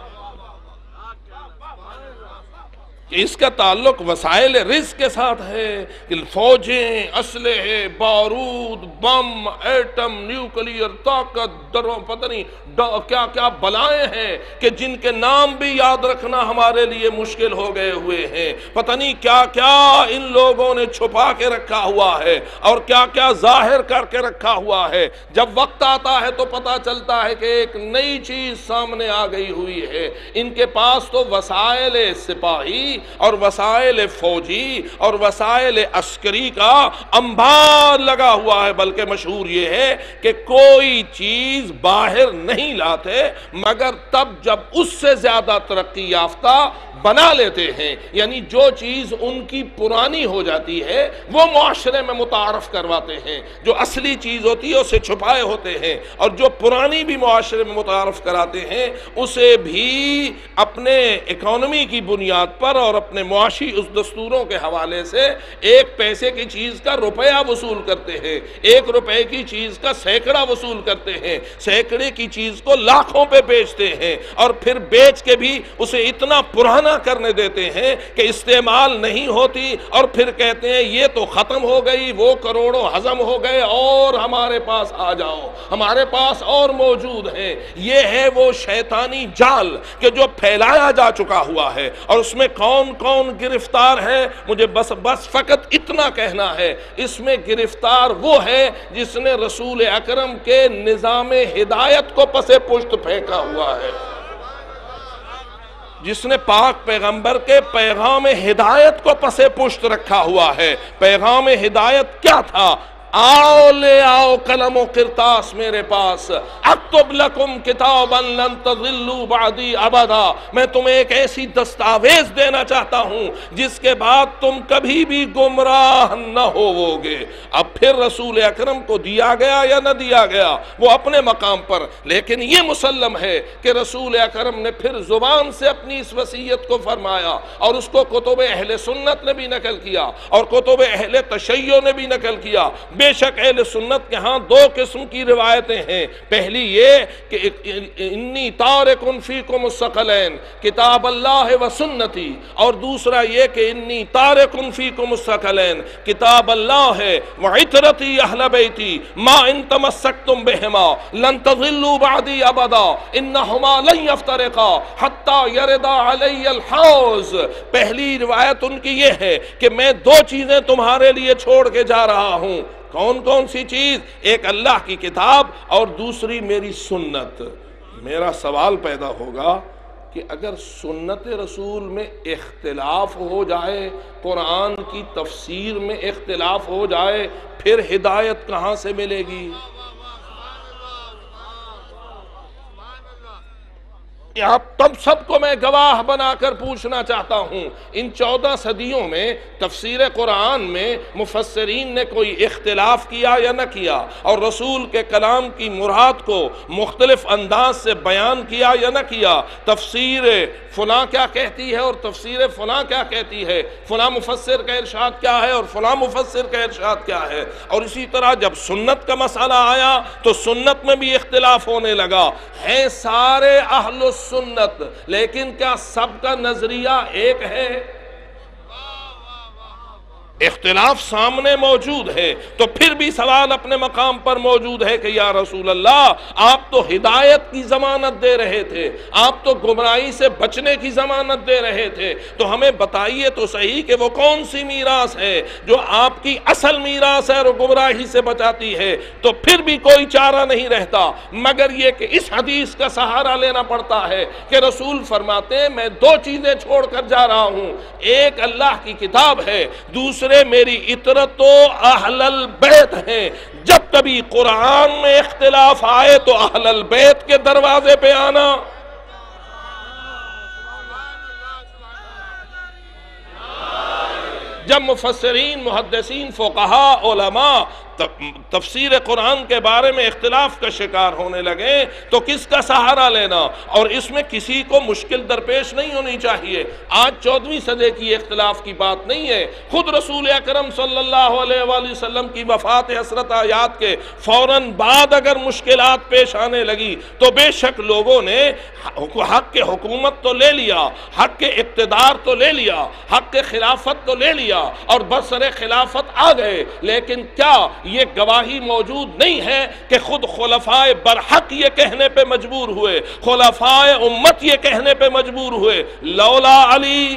اس کا تعلق وسائل رزق کے ساتھ ہے کہ فوجیں، اسلحے، بارود، بم، ایٹم، نیوکلیئر طاقت، پتہ نہیں کیا کیا بلائیں ہیں کہ جن کے نام بھی یاد رکھنا ہمارے لیے مشکل ہو گئے ہوئے ہیں، پتہ نہیں کیا کیا ان لوگوں نے چھپا کے رکھا ہوا ہے اور کیا کیا ظاہر کر کے رکھا ہوا ہے۔ جب وقت آتا ہے تو پتہ چلتا ہے کہ ایک نئی چیز سامنے آ گئی ہوئی ہے۔ ان کے پاس تو وسائل سپاہی اور وسائل فوجی اور وسائل عسکری کا انبار لگا ہوا ہے، بلکہ مشہور یہ ہے کہ کوئی چیز باہر نہیں لاتے مگر تب جب اس سے زیادہ ترقی یافتہ بنا لیتے ہیں، یعنی جو چیز ان کی پرانی ہو جاتی ہے وہ معاشرے میں متعارف کرواتے ہیں، جو اصلی چیز ہوتی ہے اسے چھپائے ہوتے ہیں، اور جو پرانی بھی معاشرے میں متعارف کراتے ہیں اسے بھی اپنے اکانومی کی بنیاد پر اور اپنے معاشی اس دستوروں کے حوالے سے ایک پیسے کی چیز کا روپیہ وصول کرتے ہیں، ایک روپے کی چیز کا سینکڑا وصول کرتے ہیں، سینکڑے کی چیز کو لاکھوں پہ بیچتے ہیں، اور پھر بیچ کے بھی اسے اتنا پرانا کرنے دیتے ہیں کہ استعمال نہیں ہوتی، اور پھر کہتے ہیں یہ تو ختم ہو گئی، وہ کروڑوں ہضم ہو گئے اور ہمارے پاس آ جاؤ، ہمارے پاس اور موجود ہیں۔ یہ ہے وہ شیطانی جال کہ جو پھیلایا جا چکا ہوا ہے، اور اس میں کون کون گرفتار ہے؟ مجھے بس فقط اتنا کہنا ہے، اس میں گرفتار وہ ہے جس نے رسول اکرم کے نظام ہدایت کو پس پشت پھینکا ہوا ہے، جس نے پاک پیغمبر کے پیغام ہدایت کو پس پشت رکھا ہوا ہے۔ پیغام ہدایت کیا تھا؟ آؤ لے آؤ قلم و کرتاس میرے پاس، اکتب لکم کتابا لن تضلوا بعدی ابدا، میں تمہیں ایک ایسی دستاویز دینا چاہتا ہوں جس کے بعد تم کبھی بھی گمراہ نہ ہووگے۔ اب پھر رسول اکرم کو دیا گیا یا نہ دیا گیا وہ اپنے مقام پر، لیکن یہ مسلم ہے کہ رسول اکرم نے پھر زبان سے اپنی اس وصیت کو فرمایا، اور اس کو کتب اہل سنت نے بھی نقل کیا اور کتب اہل تشیع نے بھی نقل کیا۔ بے شک اہل سنت کے ہاں دو قسم کی روایتیں ہیں، پہلی یہ کہ انی تارک فیکم الثقلین، کتاب اللہ و سنتی، اور دوسرا یہ کہ انی تارک فیکم الثقلین، کتاب اللہ ہے وعطرتی اہل بیتی ما ان تمسکتم بہما لن تضلوا بعدی ابدا انہما لن یفترقا حتی یردا علی الحوض۔ پہلی روایت ان کی یہ ہے کہ میں دو چیزیں تمہارے لیے چھوڑ کے جا رہا ہوں۔ کون کون سی چیز؟ ایک اللہ کی کتاب اور دوسری میری سنت۔ میرا سوال پیدا ہوگا کہ اگر سنت رسول میں اختلاف ہو جائے، قرآن کی تفسیر میں اختلاف ہو جائے، پھر ہدایت کہاں سے ملے گی؟ آپ تم سب کو میں گواہ بنا کر پوچھنا چاہتا ہوں، ان 14 صدیوں میں تفسیر قرآن میں مفسرین نے کوئی اختلاف کیا یا نہ کیا، اور رسول کے کلام کی مراد کو مختلف انداز سے بیان کیا یا نہ کیا، تفسیر فلاں کیا کہتی ہے اور تفسیر فلاں کیا کہتی ہے، فلاں مفسر کا ارشاد کیا ہے اور فلاں مفسر کا ارشاد کیا ہے، اور اسی طرح جب سنت کا مسئلہ آیا تو سنت میں بھی اختلاف ہونے لگا، ہیں سارے اہل سنت لیکن کیا سب کا نظریہ ایک ہے؟ اختلاف سامنے موجود ہے، تو پھر بھی سوال اپنے مقام پر موجود ہے کہ یا رسول اللہ، آپ تو ہدایت کی ضمانت دے رہے تھے، آپ تو گمراہی سے بچنے کی ضمانت دے رہے تھے، تو ہمیں بتائیے تو صحیح کہ وہ کون سی میراث ہے جو آپ کی اصل میراث ہے اور گمراہی سے بچاتی ہے؟ تو پھر بھی کوئی چارہ نہیں رہتا مگر یہ کہ اس حدیث کا سہارا لینا پڑتا ہے کہ رسول فرماتے ہیں میں 2 چیزیں چھوڑ کر جا رہا ہوں، ایک اللہ کی کتاب ہے، دوسرے میری اطرت و اہل البیت ہیں، جب کبھی قرآن میں اختلاف آئے تو اہل البیت کے دروازے پہ آنا۔ جب مفسرین، محدثین، فقہاء، علماء تفسیر قرآن کے بارے میں اختلاف کا شکار ہونے لگے تو کس کا سہارا لینا؟ اور اس میں کسی کو مشکل درپیش نہیں ہونی چاہیے۔ آج 14ویں صدی کی اختلاف کی بات نہیں ہے، خود رسول اکرم صلی اللہ علیہ وآلہ وسلم کی وفات حسرت آیات کے فوراً بعد اگر مشکلات پیش آنے لگی تو بے شک لوگوں نے حق کے حکومت تو لے لیا، حق کے اقتدار تو لے لیا، حق کے خلافت تو لے لیا اور برسر خلافت آ گئے، لیکن کیا یہ گواہی موجود نہیں ہے کہ خود خلفائے برحق یہ کہنے پہ مجبور ہوئے، خلفائے امت یہ کہنے پہ مجبور ہوئے لولا علی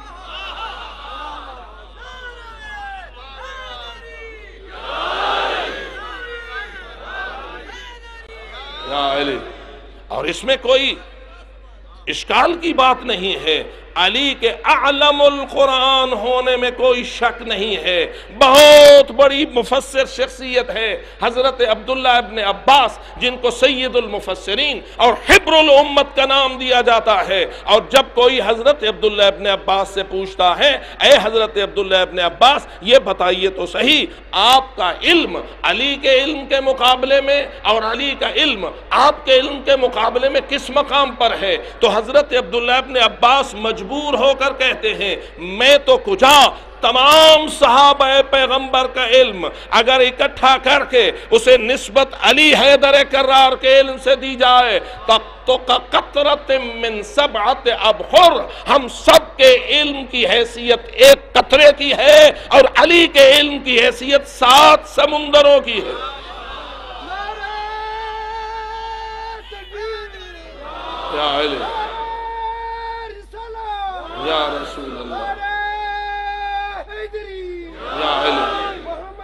یا علی، اور اس میں کوئی اشکال کی بات نہیں ہے، علی کے اعلم القرآن ہونے میں کوئی شک نہیں ہے، بہت بڑی مفسر شخصیت ہے حضرت عبداللہ ابن عباس جن کو سید المفسرین اور حبر الامت کا نام دیا جاتا ہے، اور جب کوئی حضرت عبداللہ ابن عباس سے پوچھتا ہے اے حضرت عبداللہ ابن عباس یہ بتائیے تو صحیح آپ کا علم علی کے علم کے مقابلے میں اور علی کا علم آپ کے علم کے مقابلے میں کس مقام پر ہے؟ تو حضرت عبداللہ ابن عباس مجبور ہو کر کہتے ہیں میں تو کجا تمام صحابہ پیغمبر کا علم اگر اکٹھا کر کے اسے نسبت علی حیدر کرار کے علم سے دی جائے تو قطرت من 7 ابحر، ہم سب کے علم کی حیثیت ایک قطرے کی ہے اور علی کے علم کی حیثیت 7 سمندروں کی ہے۔ یا علی یا رسول اللہ یا علی،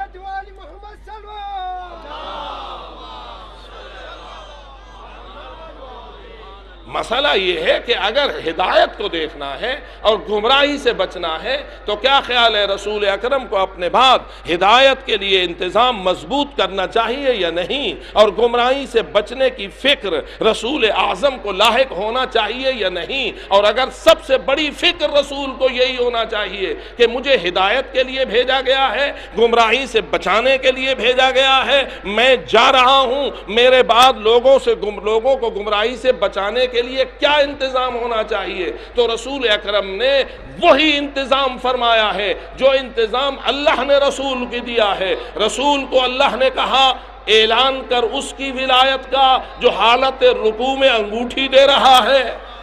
مسئلہ یہ ہے کہ اگر ہدایت کو دیکھنا ہے اور گمراہی سے بچنا ہے تو کیا خیال ہے رسول اکرم کو اپنے بعد ہدایت کے لیے انتظام مضبوط کرنا چاہیے یا نہیں، اور گمراہی سے بچنے کی فکر رسول اعظم کو لاحق ہونا چاہیے یا نہیں؟ اور اگر سب سے بڑی فکر رسول کو یہی ہونا چاہیے کہ مجھے ہدایت کے لیے بھیجا گیا ہے، گمراہی سے بچانے کے لیے بھیجا گیا ہے، میں جا رہا ہوں، میرے بعد لوگوں کو گمراہی سے بچانے کے لیے کیا انتظام ہونا چاہیے؟ تو رسول اکرم نے وہی انتظام فرمایا ہے جو انتظام اللہ نے رسول کی دیا ہے۔ رسول کو اللہ نے کہا اعلان کر اس کی ولایت کا جو حالت رکوع میں انگوٹھی دے رہا ہے،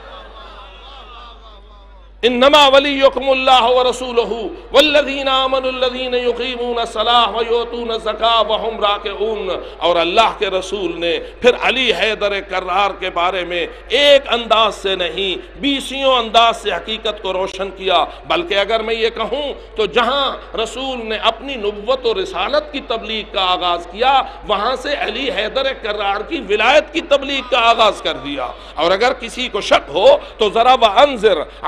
انما ولیکم اللہ ورسولہ والذین آمنوا الذین یقیمون الصلاۃ ویؤتون الزکاۃ وہم راکعون۔ اور اللہ کے رسول نے پھر علی حیدر کرار کے بارے میں ایک انداز سے نہیں 20 انداز سے حقیقت کو روشن کیا، بلکہ اگر میں یہ کہوں تو جہاں رسول نے اپنی نبوت و رسالت کی تبلیغ کا آغاز کیا وہاں سے علی حیدر کرار کی ولایت کی تبلیغ کا آغاز کر دیا۔ اور اگر کسی کو شک ہو تو ذرا وانذر عشیرتک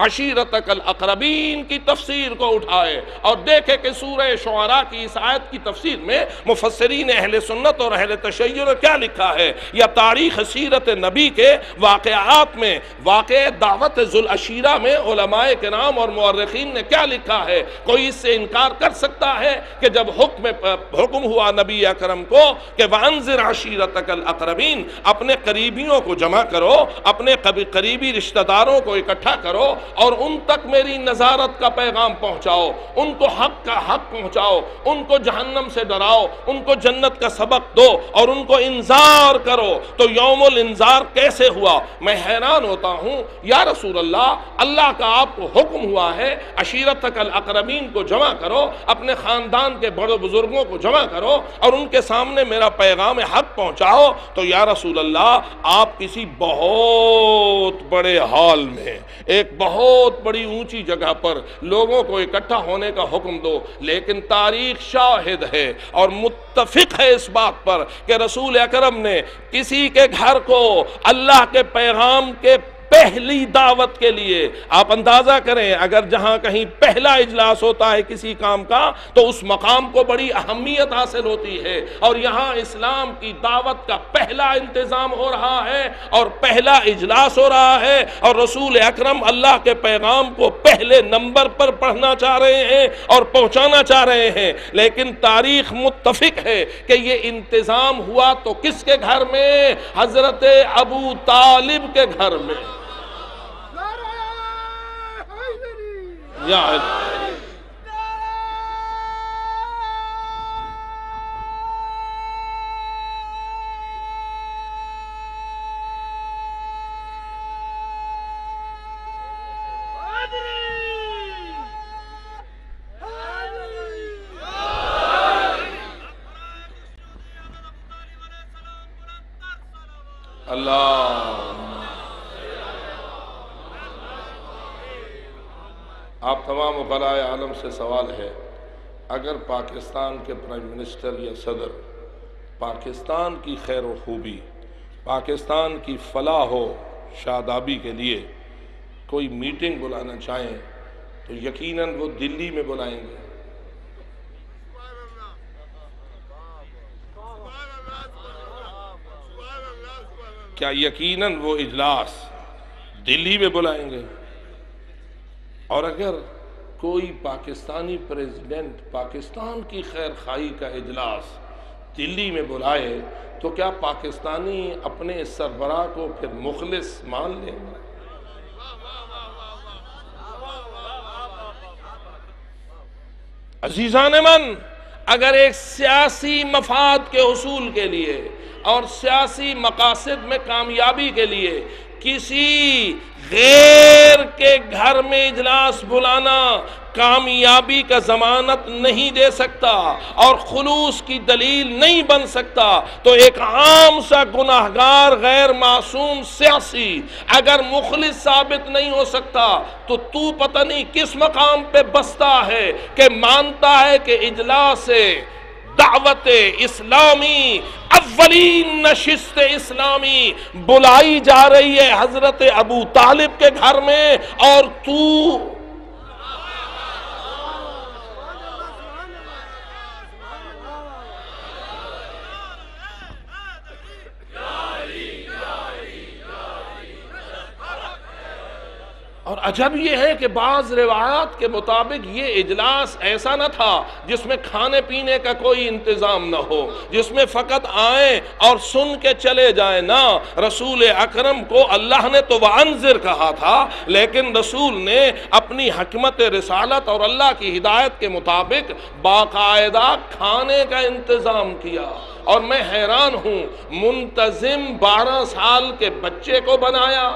عشیرتک الاقربین کی تفسیر کو اٹھائے اور دیکھے کہ سورہ شعراء کی اس آیت کی تفسیر میں مفسرین اہل سنت اور اہل تشیع نے کیا لکھا ہے، یا تاریخ سیرت نبی کے واقعات میں، واقع دعوت ذوالعشیرہ میں علماء کرام اور مورخین نے کیا لکھا ہے۔ کوئی اس سے انکار کر سکتا ہے کہ جب حکم ہوا نبی اکرم کو کہ وَأَنذِرْ عَشِيرَتَكَ الْأَقْرَبِينَ، اپنے قریبیوں کو جمع کرو، اپنے قریبی رشتہ داروں کو اکٹھا کرو اور ان تک میری نظارت کا پیغام پہنچاؤ، ان کو حق کا حق پہنچاؤ، ان کو جہنم سے ڈراؤ، ان کو جنت کا سبق دو اور ان کو انذار کرو۔ تو یوم الانذار کیسے ہوا؟ میں حیران ہوتا ہوں، یا رسول اللہ کا آپ کو حکم ہوا ہے عشیرتک الاقربین کو جمع کرو، اپنے خاندان کے بڑے بزرگوں کو جمع کرو اور ان کے سامنے میرا پیغام حق پہنچاؤ۔ تو یا رسول اللہ آپ کسی بہت بڑے ہال میں، ایک بہت بڑی اونچی جگہ پر لوگوں کو اکٹھا ہونے کا حکم دو، لیکن تاریخ شاہد ہے اور متفق ہے اس بات پر کہ رسول اکرم نے کسی کے گھر کو اللہ کے پیغام کے پہلی دعوت کے لیے، آپ اندازہ کریں اگر جہاں کہیں پہلا اجلاس ہوتا ہے کسی کام کا تو اس مقام کو بڑی اہمیت حاصل ہوتی ہے، اور یہاں اسلام کی دعوت کا پہلا انتظام ہو رہا ہے اور پہلا اجلاس ہو رہا ہے، اور رسول اکرم اللہ کے پیغام کو پہلے نمبر پر پڑھنا چاہ رہے ہیں اور پہنچانا چاہ رہے ہیں۔ لیکن تاریخ متفق ہے کہ یہ انتظام ہوا تو کس کے گھر میں؟ حضرت ابو طالب کے گھر میں۔ یا اللہ، آپ تمام عقلائے عالم سے سوال ہے، اگر پاکستان کے پرائم منسٹر یا صدر پاکستان کی خیر و خوبی، پاکستان کی فلاح و شادابی کے لیے کوئی میٹنگ بلانا چاہیں تو یقیناً وہ دلی میں بلائیں گے؟ کیا یقیناً وہ اجلاس دلی میں بلائیں گے؟ اور اگر کوئی پاکستانی پریزیڈنٹ پاکستان کی خیر خواہی کا اجلاس دلی میں بلائے تو کیا پاکستانی اپنے سربراہ کو پھر مخلص مان لیں گے؟ عزیزان من، اگر ایک سیاسی مفاد کے حصول کے لیے اور سیاسی مقاصد میں کامیابی کے لیے کسی غیر کے گھر میں اجلاس بلانا کامیابی کا ضمانت نہیں دے سکتا اور خلوص کی دلیل نہیں بن سکتا، تو ایک عام سا گناہگار غیر معصوم سیاسی اگر مخلص ثابت نہیں ہو سکتا تو پتہ نہیں کس مقام پہ بستا ہے کہ مانتا ہے کہ اجلاس دعوت اسلامی، اولین نشست اسلامی بلائی جا رہی ہے حضرت ابو طالب کے گھر میں، اور تو اور عجب یہ ہے کہ بعض روایات کے مطابق یہ اجلاس ایسا نہ تھا جس میں کھانے پینے کا کوئی انتظام نہ ہو، جس میں فقط آئیں اور سن کے چلے جائیں، نہ، رسول اکرم کو اللہ نے تو وَأَنذِرْ کہا تھا، لیکن رسول نے اپنی حکمت رسالت اور اللہ کی ہدایت کے مطابق باقاعدہ کھانے کا انتظام کیا۔ اور میں حیران ہوں، منتظم 12 سال کے بچے کو بنایا،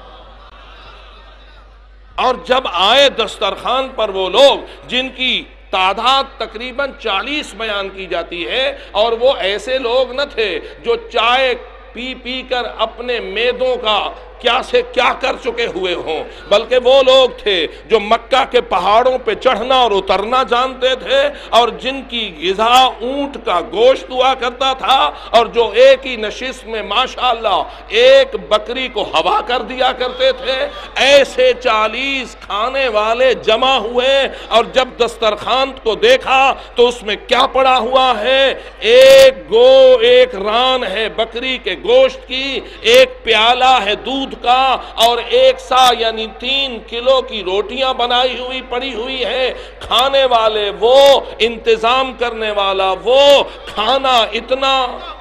اور جب آئے دسترخوان پر وہ لوگ جن کی تعداد تقریباً 40 بیان کی جاتی ہے، اور وہ ایسے لوگ نہ تھے جو چائے پی کر اپنے معدوں کا کیا سے کیا کر چکے ہوئے ہوں، بلکہ وہ لوگ تھے جو مکہ کے پہاڑوں پہ چڑھنا اور اترنا جانتے تھے، اور جن کی غذا اونٹ کا گوشت ہوا کرتا تھا، اور جو ایک ہی نشست میں ماشاءاللہ ایک بکری کو ہوا کر دیا کرتے تھے۔ ایسے 40 کھانے والے جمع ہوئے، اور جب دسترخوان کو دیکھا تو اس میں کیا پڑا ہوا ہے؟ ایک ران ہے بکری کے گوشت کی، ایک پیالہ ہے دودھ کا، اور 1 سا یعنی 3 کلو کی روٹیاں بنائی ہوئی پڑی ہوئی ہے۔ کھانے والے وہ، انتظام کرنے والا وہ، کھانا اتنا۔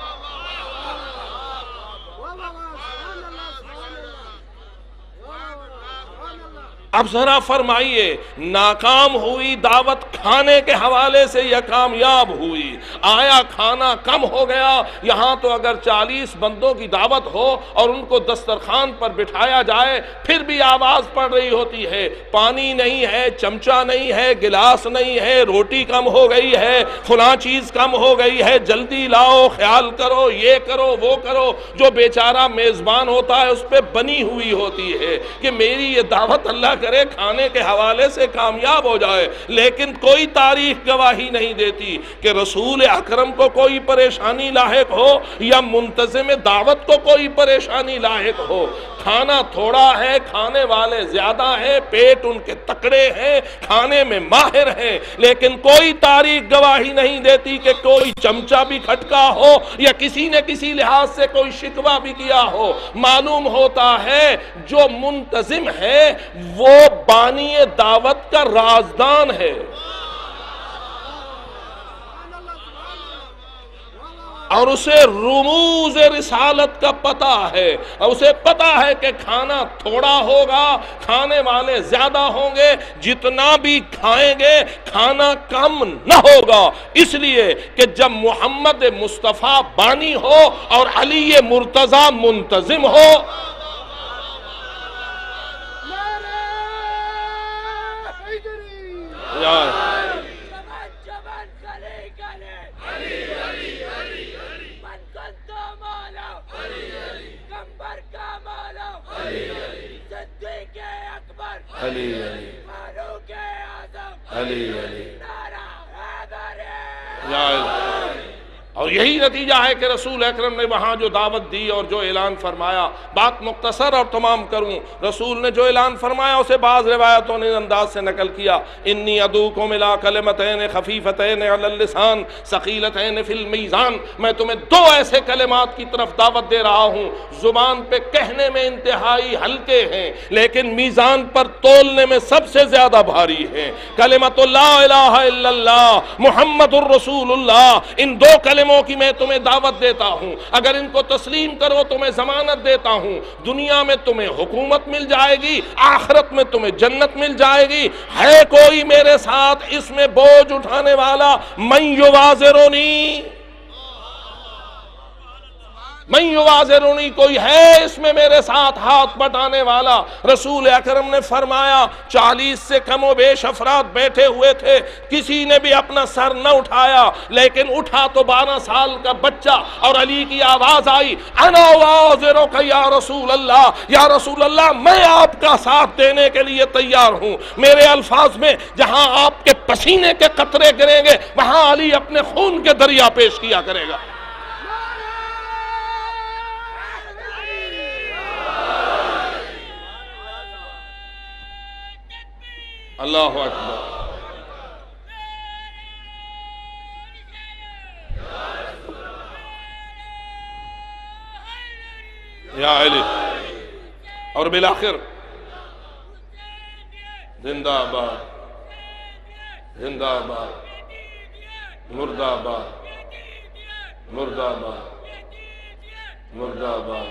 اب ذرا فرمائیے، ناکام ہوئی دعوت کھانے کے حوالے سے یا کامیاب ہوئی؟ آیا کھانا کم ہو گیا؟ یہاں تو اگر 40 بندوں کی دعوت ہو اور ان کو دسترخوان پر بٹھایا جائے پھر بھی آواز پڑ رہی ہوتی ہے، پانی نہیں ہے، چمچہ نہیں ہے، گلاس نہیں ہے، روٹی کم ہو گئی ہے، فلاں چیز کم ہو گئی ہے، جلدی لاؤ، خیال کرو، یہ کرو وہ کرو۔ جو بیچارہ میزبان ہوتا ہے اس پہ بنی ہوئی ہوتی ہے کہ میری یہ دعوت اللہ کرے کھانے کے حوالے سے کامیاب ہو جائے، لیکن کوئی تاریخ گواہی نہیں دیتی کہ رسول اکرم کو کوئی پریشانی لاحق ہو یا منتظم دعوت کو کوئی پریشانی لاحق ہو۔ کھانا تھوڑا ہے، کھانے والے زیادہ ہیں، پیٹ ان کے تکڑے ہیں، کھانے میں ماہر ہیں، لیکن کوئی تاریخ گواہی نہیں دیتی کہ کوئی چمچہ بھی کھٹکا ہو یا کسی نے کسی لحاظ سے کوئی شکوہ بھی کیا ہو۔ معلوم ہوتا ہے جو منتظم ہے وہ بانی دعوت کا رازدان ہے، اور اسے رموز رسالت کا پتہ ہے، اور اسے پتہ ہے کہ کھانا تھوڑا ہوگا، کھانے والے زیادہ ہوں گے، جتنا بھی کھائیں گے کھانا کم نہ ہوگا، اس لیے کہ جب محمد مصطفیٰ بانی ہو اور علی مرتضیٰ منتظم ہو۔ اور یہی نتیجہ ہے کہ رسول اکرم نے وہاں جو دعوت دی اور جو اعلان فرمایا، بات مختصر اور تمام کروں، رسول نے جو اعلان فرمایا اسے بعض روایتوں نے انداز سے نقل کیا، انی ادعوکم الی کلمتین خفیفتین علی اللسان ثقیلتین فی المیزان، میں تمہیں 2 ایسے کلمات کی طرف دعوت دے رہا ہوں، زبان پہ کہنے میں انتہائی ہلکے ہیں لیکن میزان پر تولنے میں سب سے زیادہ بھاری ہیں، کلمت لا الہ الا اللہ محمد الرسول اللہ۔ ان 2 کلموں کی میں تمہیں دعوت دیتا ہوں، اگر ان کو تسلیم کرو تو میں ضمانت دیتا ہوں دنیا میں تمہیں حکومت مل جائے گی، آخرت میں تمہیں جنت مل جائے گی۔ ہے کوئی میرے ساتھ اس میں بوجھ اٹھانے والا؟ من یوازرونی، من یوازرونی، کوئی ہے اس میں میرے ساتھ ہاتھ بٹانے والا؟ رسول اکرم نے فرمایا 40 سے کم و بیش افراد بیٹھے ہوئے تھے، کسی نے بھی اپنا سر نہ اٹھایا، لیکن اٹھا تو 12 سال کا بچہ، اور علی کی آواز آئی، انا واذرک یا رسول اللہ، یا رسول اللہ میں آپ کا ساتھ دینے کے لیے تیار ہوں۔ میرے الفاظ میں جہاں آپ کے پسینے کے قطرے گریں گے وہاں علی اپنے خون کے دریا پیش کیا کرے گا۔ اللہ اکبر۔ یا علی، اور بالآخر زندہ آباد، زندہ آباد، مردہ آباد، مردہ آباد، مردہ آباد۔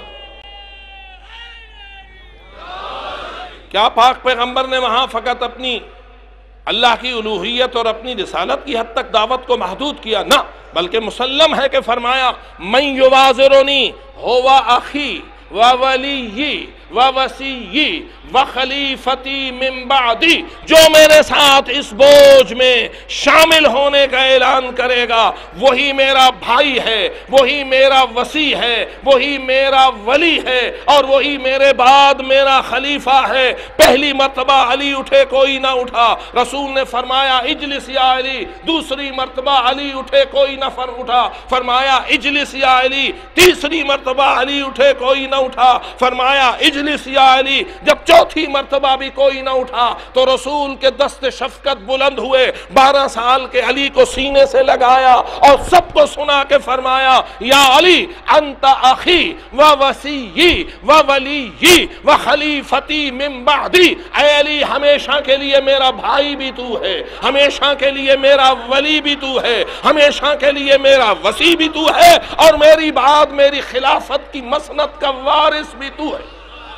کیا پاک پیغمبر نے وہاں فقط اپنی اللہ کی الوہیت اور اپنی رسالت کی حد تک دعوت کو محدود کیا؟ نہ، بلکہ مسلم ہے کہ فرمایا من یوازرونی ہوا اخی وولی ووصی وخلیفتی من بعدی، جو میرے ساتھ اس بوجھ میں شامل ہونے کا اعلان کرے گا وہی میرا بھائی ہے، وہی میرا وصی ہے، وہی میرا ولی ہے، اور وہی میرے بعد میرا خلیفہ ہے۔ پہلی مرتبہ علی اٹھے، کوئی نہ اٹھا، رسول نے فرمایا اجلس یا علی، دوسری مرتبہ علی اٹھے، کوئی نہ اٹھا، فرمایا اجلس یا علی، تیسری مرتبہ علی اٹھے، کوئی نہ اٹھا، فرمایا اجلس یا علی، جب چوتھی مرتبہ بھی کوئی نہ اٹھا تو رسول کے دست شفقت بلند ہوئے، 12 سال کے علی کو سینے سے لگایا اور سب کو سنا کے فرمایا یا علی انت اخی و وصی و ولی و خلیفتی من بعدی، اے علی ہمیشہ کے لیے میرا بھائی بھی تو ہے، ہمیشہ کے لیے میرا ولی بھی تو ہے، ہمیشہ کے لیے میرا وصی بھی تو ہے، اور میری بعد میری خلافت کی مسند کا وارث بھی تو ہے۔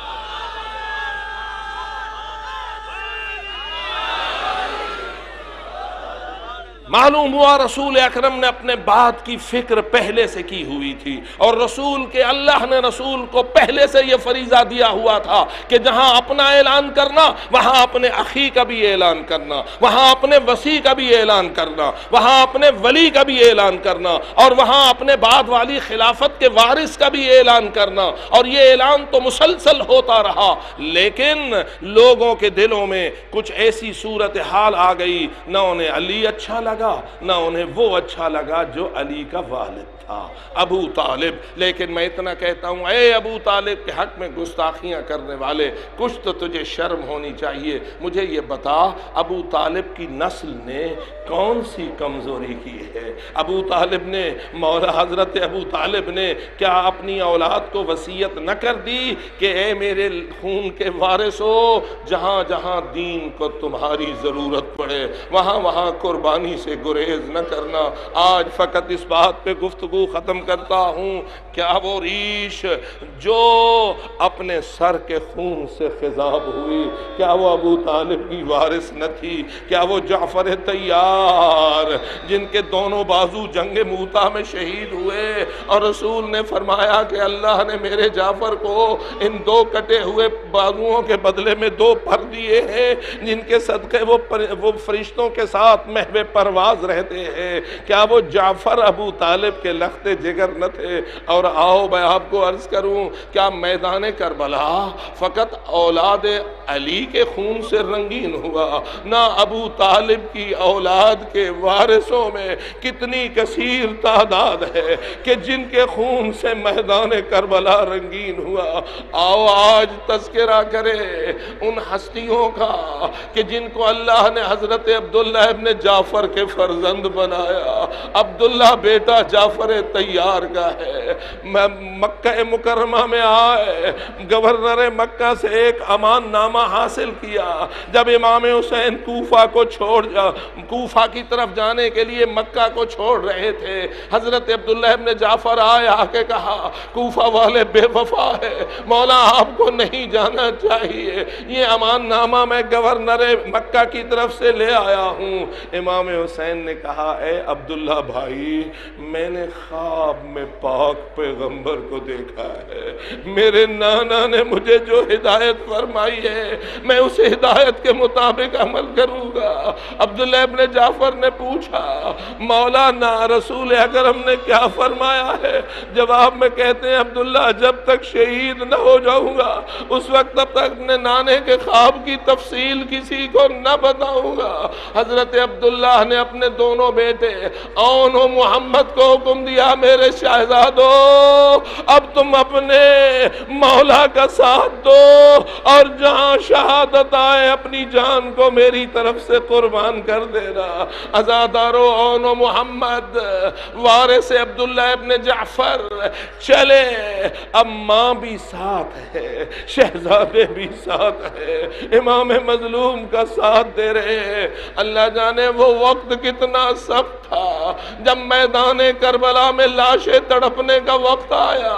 معلوم ہوا رسول اکرم نے اپنے بات کی فکر پہلے سے کی ہوئی تھی، اور رسول کے اللہ نے رسول کو پہلے سے یہ فریضہ دیا ہوا تھا کہ جہاں اپنا اعلان کرنا وہاں اپنے اخی کا بھی اعلان کرنا، وہاں اپنے وصی کا بھی اعلان کرنا، وہاں اپنے ولی کا بھی اعلان کرنا، اور وہاں اپنے بعد والی خلافت کے وارث کا بھی اعلان کرنا، اور یہ اعلان تو مسلسل ہوتا رہا۔ لیکن لوگوں کے دلوں میں کچھ ایسی صورتحال آ گئی، نہ انہیں علی اچھا لگا نہ انہیں وہ اچھا لگا جو علی کا والد تھا، ابو طالب۔ لیکن میں اتنا کہتا ہوں، اے ابو طالب کے حق میں گستاخیاں کرنے والے، کچھ تو تجھے شرم ہونی چاہیے۔ مجھے یہ بتا ابو طالب کی نسل نے کون سی کمزوری کی ہے؟ ابو طالب نے، مولا حضرت ابو طالب نے کیا اپنی اولاد کو وصیت نہ کر دی کہ اے میرے خون کے وارثو، جہاں جہاں دین کو تمہاری ضرورت پڑے وہاں وہاں قربانی سے گریز نہ کرنا۔ آج فقط اس بات پہ گفتگو ختم کرتا ہوں، کیا وہ ریش جو اپنے سر کے خون سے خضاب ہوئی، کیا وہ ابو طالب کی وارث نہ تھی؟ کیا وہ جعفر طیار جن کے دونوں بازو جنگ موتا میں شہید ہوئے، اور رسول نے فرمایا کہ اللہ نے میرے جعفر کو ان 2 کٹے ہوئے بازوؤں کے بدلے میں 2 پر دیے ہیں جن کے صدقے وہ فرشتوں کے ساتھ محو پرواز رہتے ہیں؟ کیا وہ جعفر ابو طالب کے لخت جگر نہ تھے؟ اور آؤ میں آپ کو عرض کروں، کیا میدان کربلا فقط اولاد علی کے خون سے رنگین ہوا؟ نہ ابو طالب کی اولاد کے وارثوں میں کتنی کثیر تعداد ہے کہ جن کے خون سے میدان کربلا رنگین ہوا۔ آؤ آج تذکرہ کرے ان ہستیوں کا کہ جن کو اللہ نے حضرت عبداللہ ابن جعفر کے فرزند بنایا۔ عبداللہ بیٹا جعفر طیار کا ہے۔ مکہ مکرمہ میں آئے، گورنر مکہ سے ایک امان نامہ حاصل کیا۔ جب امام حسین کوفہ کی طرف جانے کے لیے مکہ کو چھوڑ رہے تھے، حضرت عبداللہ ابن جعفر آئے، آ کے کہا کوفہ والے بے وفا ہے، مولا آپ کو نہیں جانا چاہیے، یہ امان نامہ میں گورنر مکہ کی طرف سے لے آیا ہوں۔ امام حسین نے کہا اے عبداللہ بھائی، میں نے خواب میں پاک پیغمبر کو دیکھا ہے، میرے نانا نے مجھے جو ہدایت فرمائی ہے میں اس ہدایت کے مطابق عمل کروں گا۔ عبداللہ ابن جعفر نے پوچھا مولانا رسول اکرم نے کیا فرمایا ہے؟ جواب میں کہتے ہیں عبداللہ جب تک شہید نہ ہو جاؤں گا اس وقت تب تک اپنے نانے کے خواب کی تفصیل کسی کو نہ بتاؤں گا۔ حضرت عبداللہ نے اپنے دونوں بیٹے اون و محمد کو حکم دیا میرے شہزادو اب تم اپنے مولا کا ساتھ دو اور جہاں شہادت آئے اپنی جان کو میری طرف سے قربان کر دینا۔ عزادارو اون و محمد وارث عبداللہ ابن جعفر چلے، اب ماں بھی ساتھ ہے، شہزادے بھی ساتھ ہے، امام مظلوم کا ساتھ دے رہے ہیں۔ اللہ جانے وہ وقت وقت کتنا سخت تھا، جب میدان کربلا میں لاشیں تڑپنے کا وقت آیا،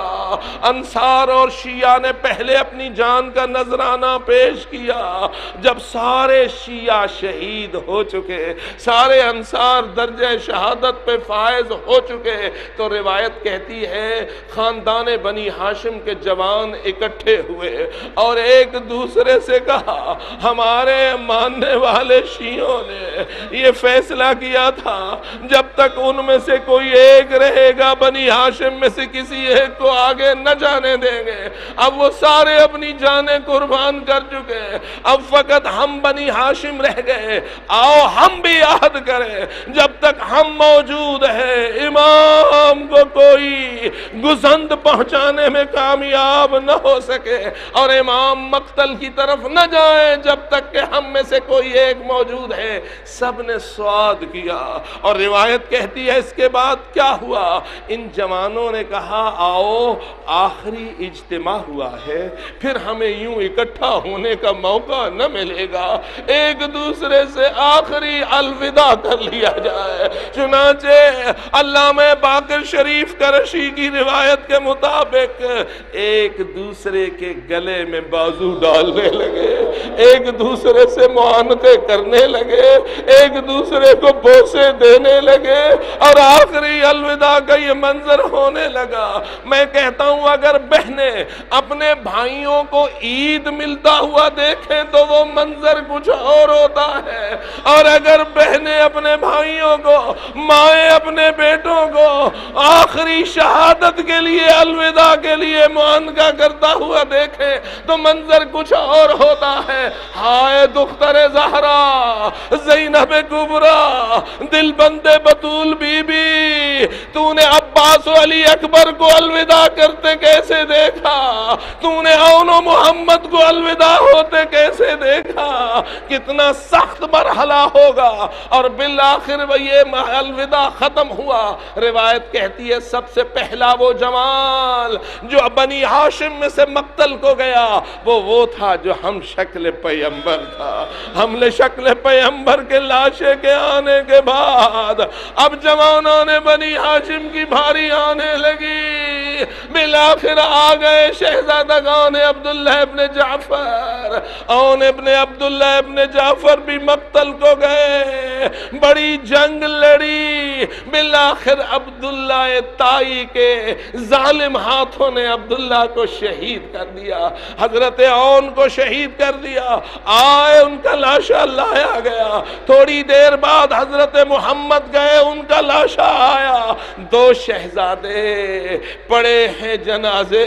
انصار اور شیعہ نے پہلے اپنی جان کا نذرانہ پیش کیا۔ جب سارے شیعہ شہید ہو چکے، سارے انصار درجہ شہادت پہ فائز ہو چکے، تو روایت کہتی ہے خاندان بنی ہاشم کے جوان اکٹھے ہوئے اور ایک دوسرے سے کہا، ہمارے ماننے والے شیعوں نے یہ فیصلہ کیا تھا جب تک ان میں سے کوئی ایک رہے گا بنی ہاشم میں سے کسی ایک کو آگے نہ جانے دیں گے۔ اب وہ سارے اپنی جانیں قربان کر چکے، اب فقط ہم بنی ہاشم رہ گئے، آؤ ہم بھی عہد کریں جب تک ہم موجود ہیں امام کو کوئی گزند پہنچانے میں کامیاب نہ ہو سکے اور امام مقتل کی طرف نہ جائیں جب تک کہ ہم میں سے کوئی ایک موجود ہے۔ سب نے سواد کیا اور روایت کہتی ہے اس کے بعد کیا ہوا؟ ان جوانوں نے کہا آؤ آخری اجتماع ہوا ہے، پھر ہمیں یوں اکٹھا ہونے کا موقع نہ ملے گا، ایک دوسرے سے آخری الوداع کر لیا جائے۔ چنانچہ علامہ باقر شریف کرشی کی روایت کے مطابق ایک دوسرے کے گلے میں بازو ڈالنے لگے، ایک دوسرے سے معانقے کرنے لگے، ایک دوسرے کو بوسے دینے لگے اور آخری الوداع کا یہ منظر ہونے لگا۔ میں کہتا ہوں اگر بہنیں اپنے بھائیوں کو عید ملتا ہوا دیکھیں تو وہ منظر کچھ اور ہوتا ہے، اور اگر بہنیں اپنے بھائیوں کو، مائیں اپنے بیٹوں کو آخری شہادت کے لیے، الوداع کے لیے معانقہ کرتا ہوا دیکھیں تو منظر کچھ اور ہوتا ہے۔ ہائے دختر زہرا، زینب کبریٰ، دل بند بطول بی بی، تو نے عباس و علی اکبر کو الوداع کرتے کیسے دیکھا؟ تو نے اون و محمد کو الوداع ہوتے کیسے دیکھا؟ کتنا سخت مرحلہ ہوگا، اور بالآخر یہ الوداع ختم ہوا۔ روایت کہتی ہے سب سے پہلا وہ جوان جو بنی ہاشم میں سے مقتل کو گیا وہ تھا جو ہم شکل پیغمبر تھا۔ ہم نے شکل پیغمبر کے لاشے کے آنے کے بعد اب جوانوں نے بنی ہاشم کی بھاری آنے لگی، بالآخر آ گئے شہزادگان عبداللہ ابن جعفر، اون ابن عبداللہ ابن جعفر بھی مقتل کو گئے، بڑی جنگ لڑی، بالآخر عبداللہ تائی کے ظالم ہاتھوں نے عبداللہ کو شہید کر دیا، حضرت اون کو شہید کر دیا۔ آئے ان کا لاشا لایا گیا، تھوڑی دیر بعد حضرت محمد گئے، ان کا لاشا آیا، دو شہزادے پڑے ہیں جنازے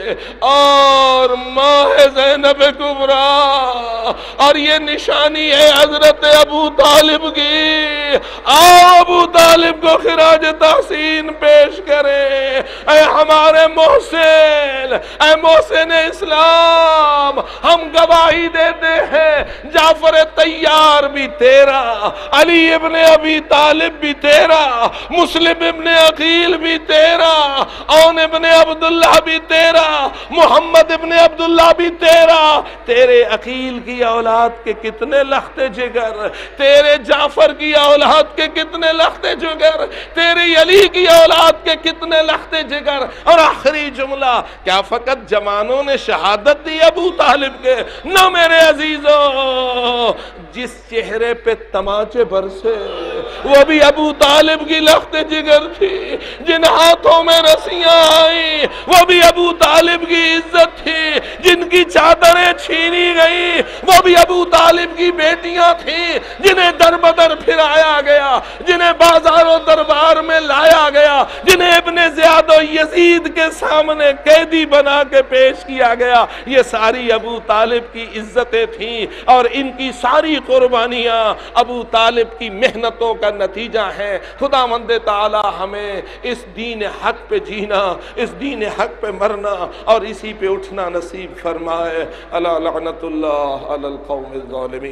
اور ماہ زینب کبریٰ، اور یہ نشانی ہے حضرت ابو طالب کی۔ آؤ ابو طالب کو خراج تحسین پیش کریں، اے ہمارے محسن، اے محسن اسلام، ہم گواہی دیتے ہیں جعفر طیار بھی تیرا، علی ابن ابی طالب بھی تیرا، مسلم ابن عقیل بھی تیرا، اون ابن عبداللہ بھی تیرا، محمد ابن عبداللہ بھی تیرا۔ تیرے عقیل کی اولاد کے کتنے لخت جگر، تیرے جعفر کی اولاد کے کتنے لخت جگر، تیرے علی کی اولاد کے کتنے لخت جگر۔ اور آخری جملہ، کیا فقط جوانوں نے شہادت دی ابو طالب کے؟ نہ میرے عزیزوں، جس چہرے پہ تماچے برسے وہ بھی ابو طالب کی لخت جگر تھی، جن ہاتھوں میں رسیاں آئیں وہ بھی ابو طالب کی عزت تھی، جن کی چادریں چھینی گئی وہ بھی ابو طالب کی بیٹیاں تھیں، جنہیں در بدر پھرایا گیا، جنہیں بازار و دربار میں لایا گیا، جنہیں ابن زیاد و یزید کے سامنے قیدی بنا کے پیش کیا گیا۔ یہ ساری ابو طالب کی عزتیں تھیں، اور ان کی ساری قربانیاں ابو طالب کی محنتوں کا نتیجہ ہیں۔ خداوند تعالی ہمیں اس دین حق پہ جینا، اس دین حق پہ مرنا اور اسی پہ اٹھنا نصیب فرمائے۔ الا لعنت اللہ علی القوم الظالمین۔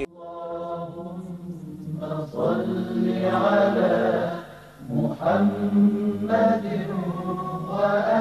صل على محمد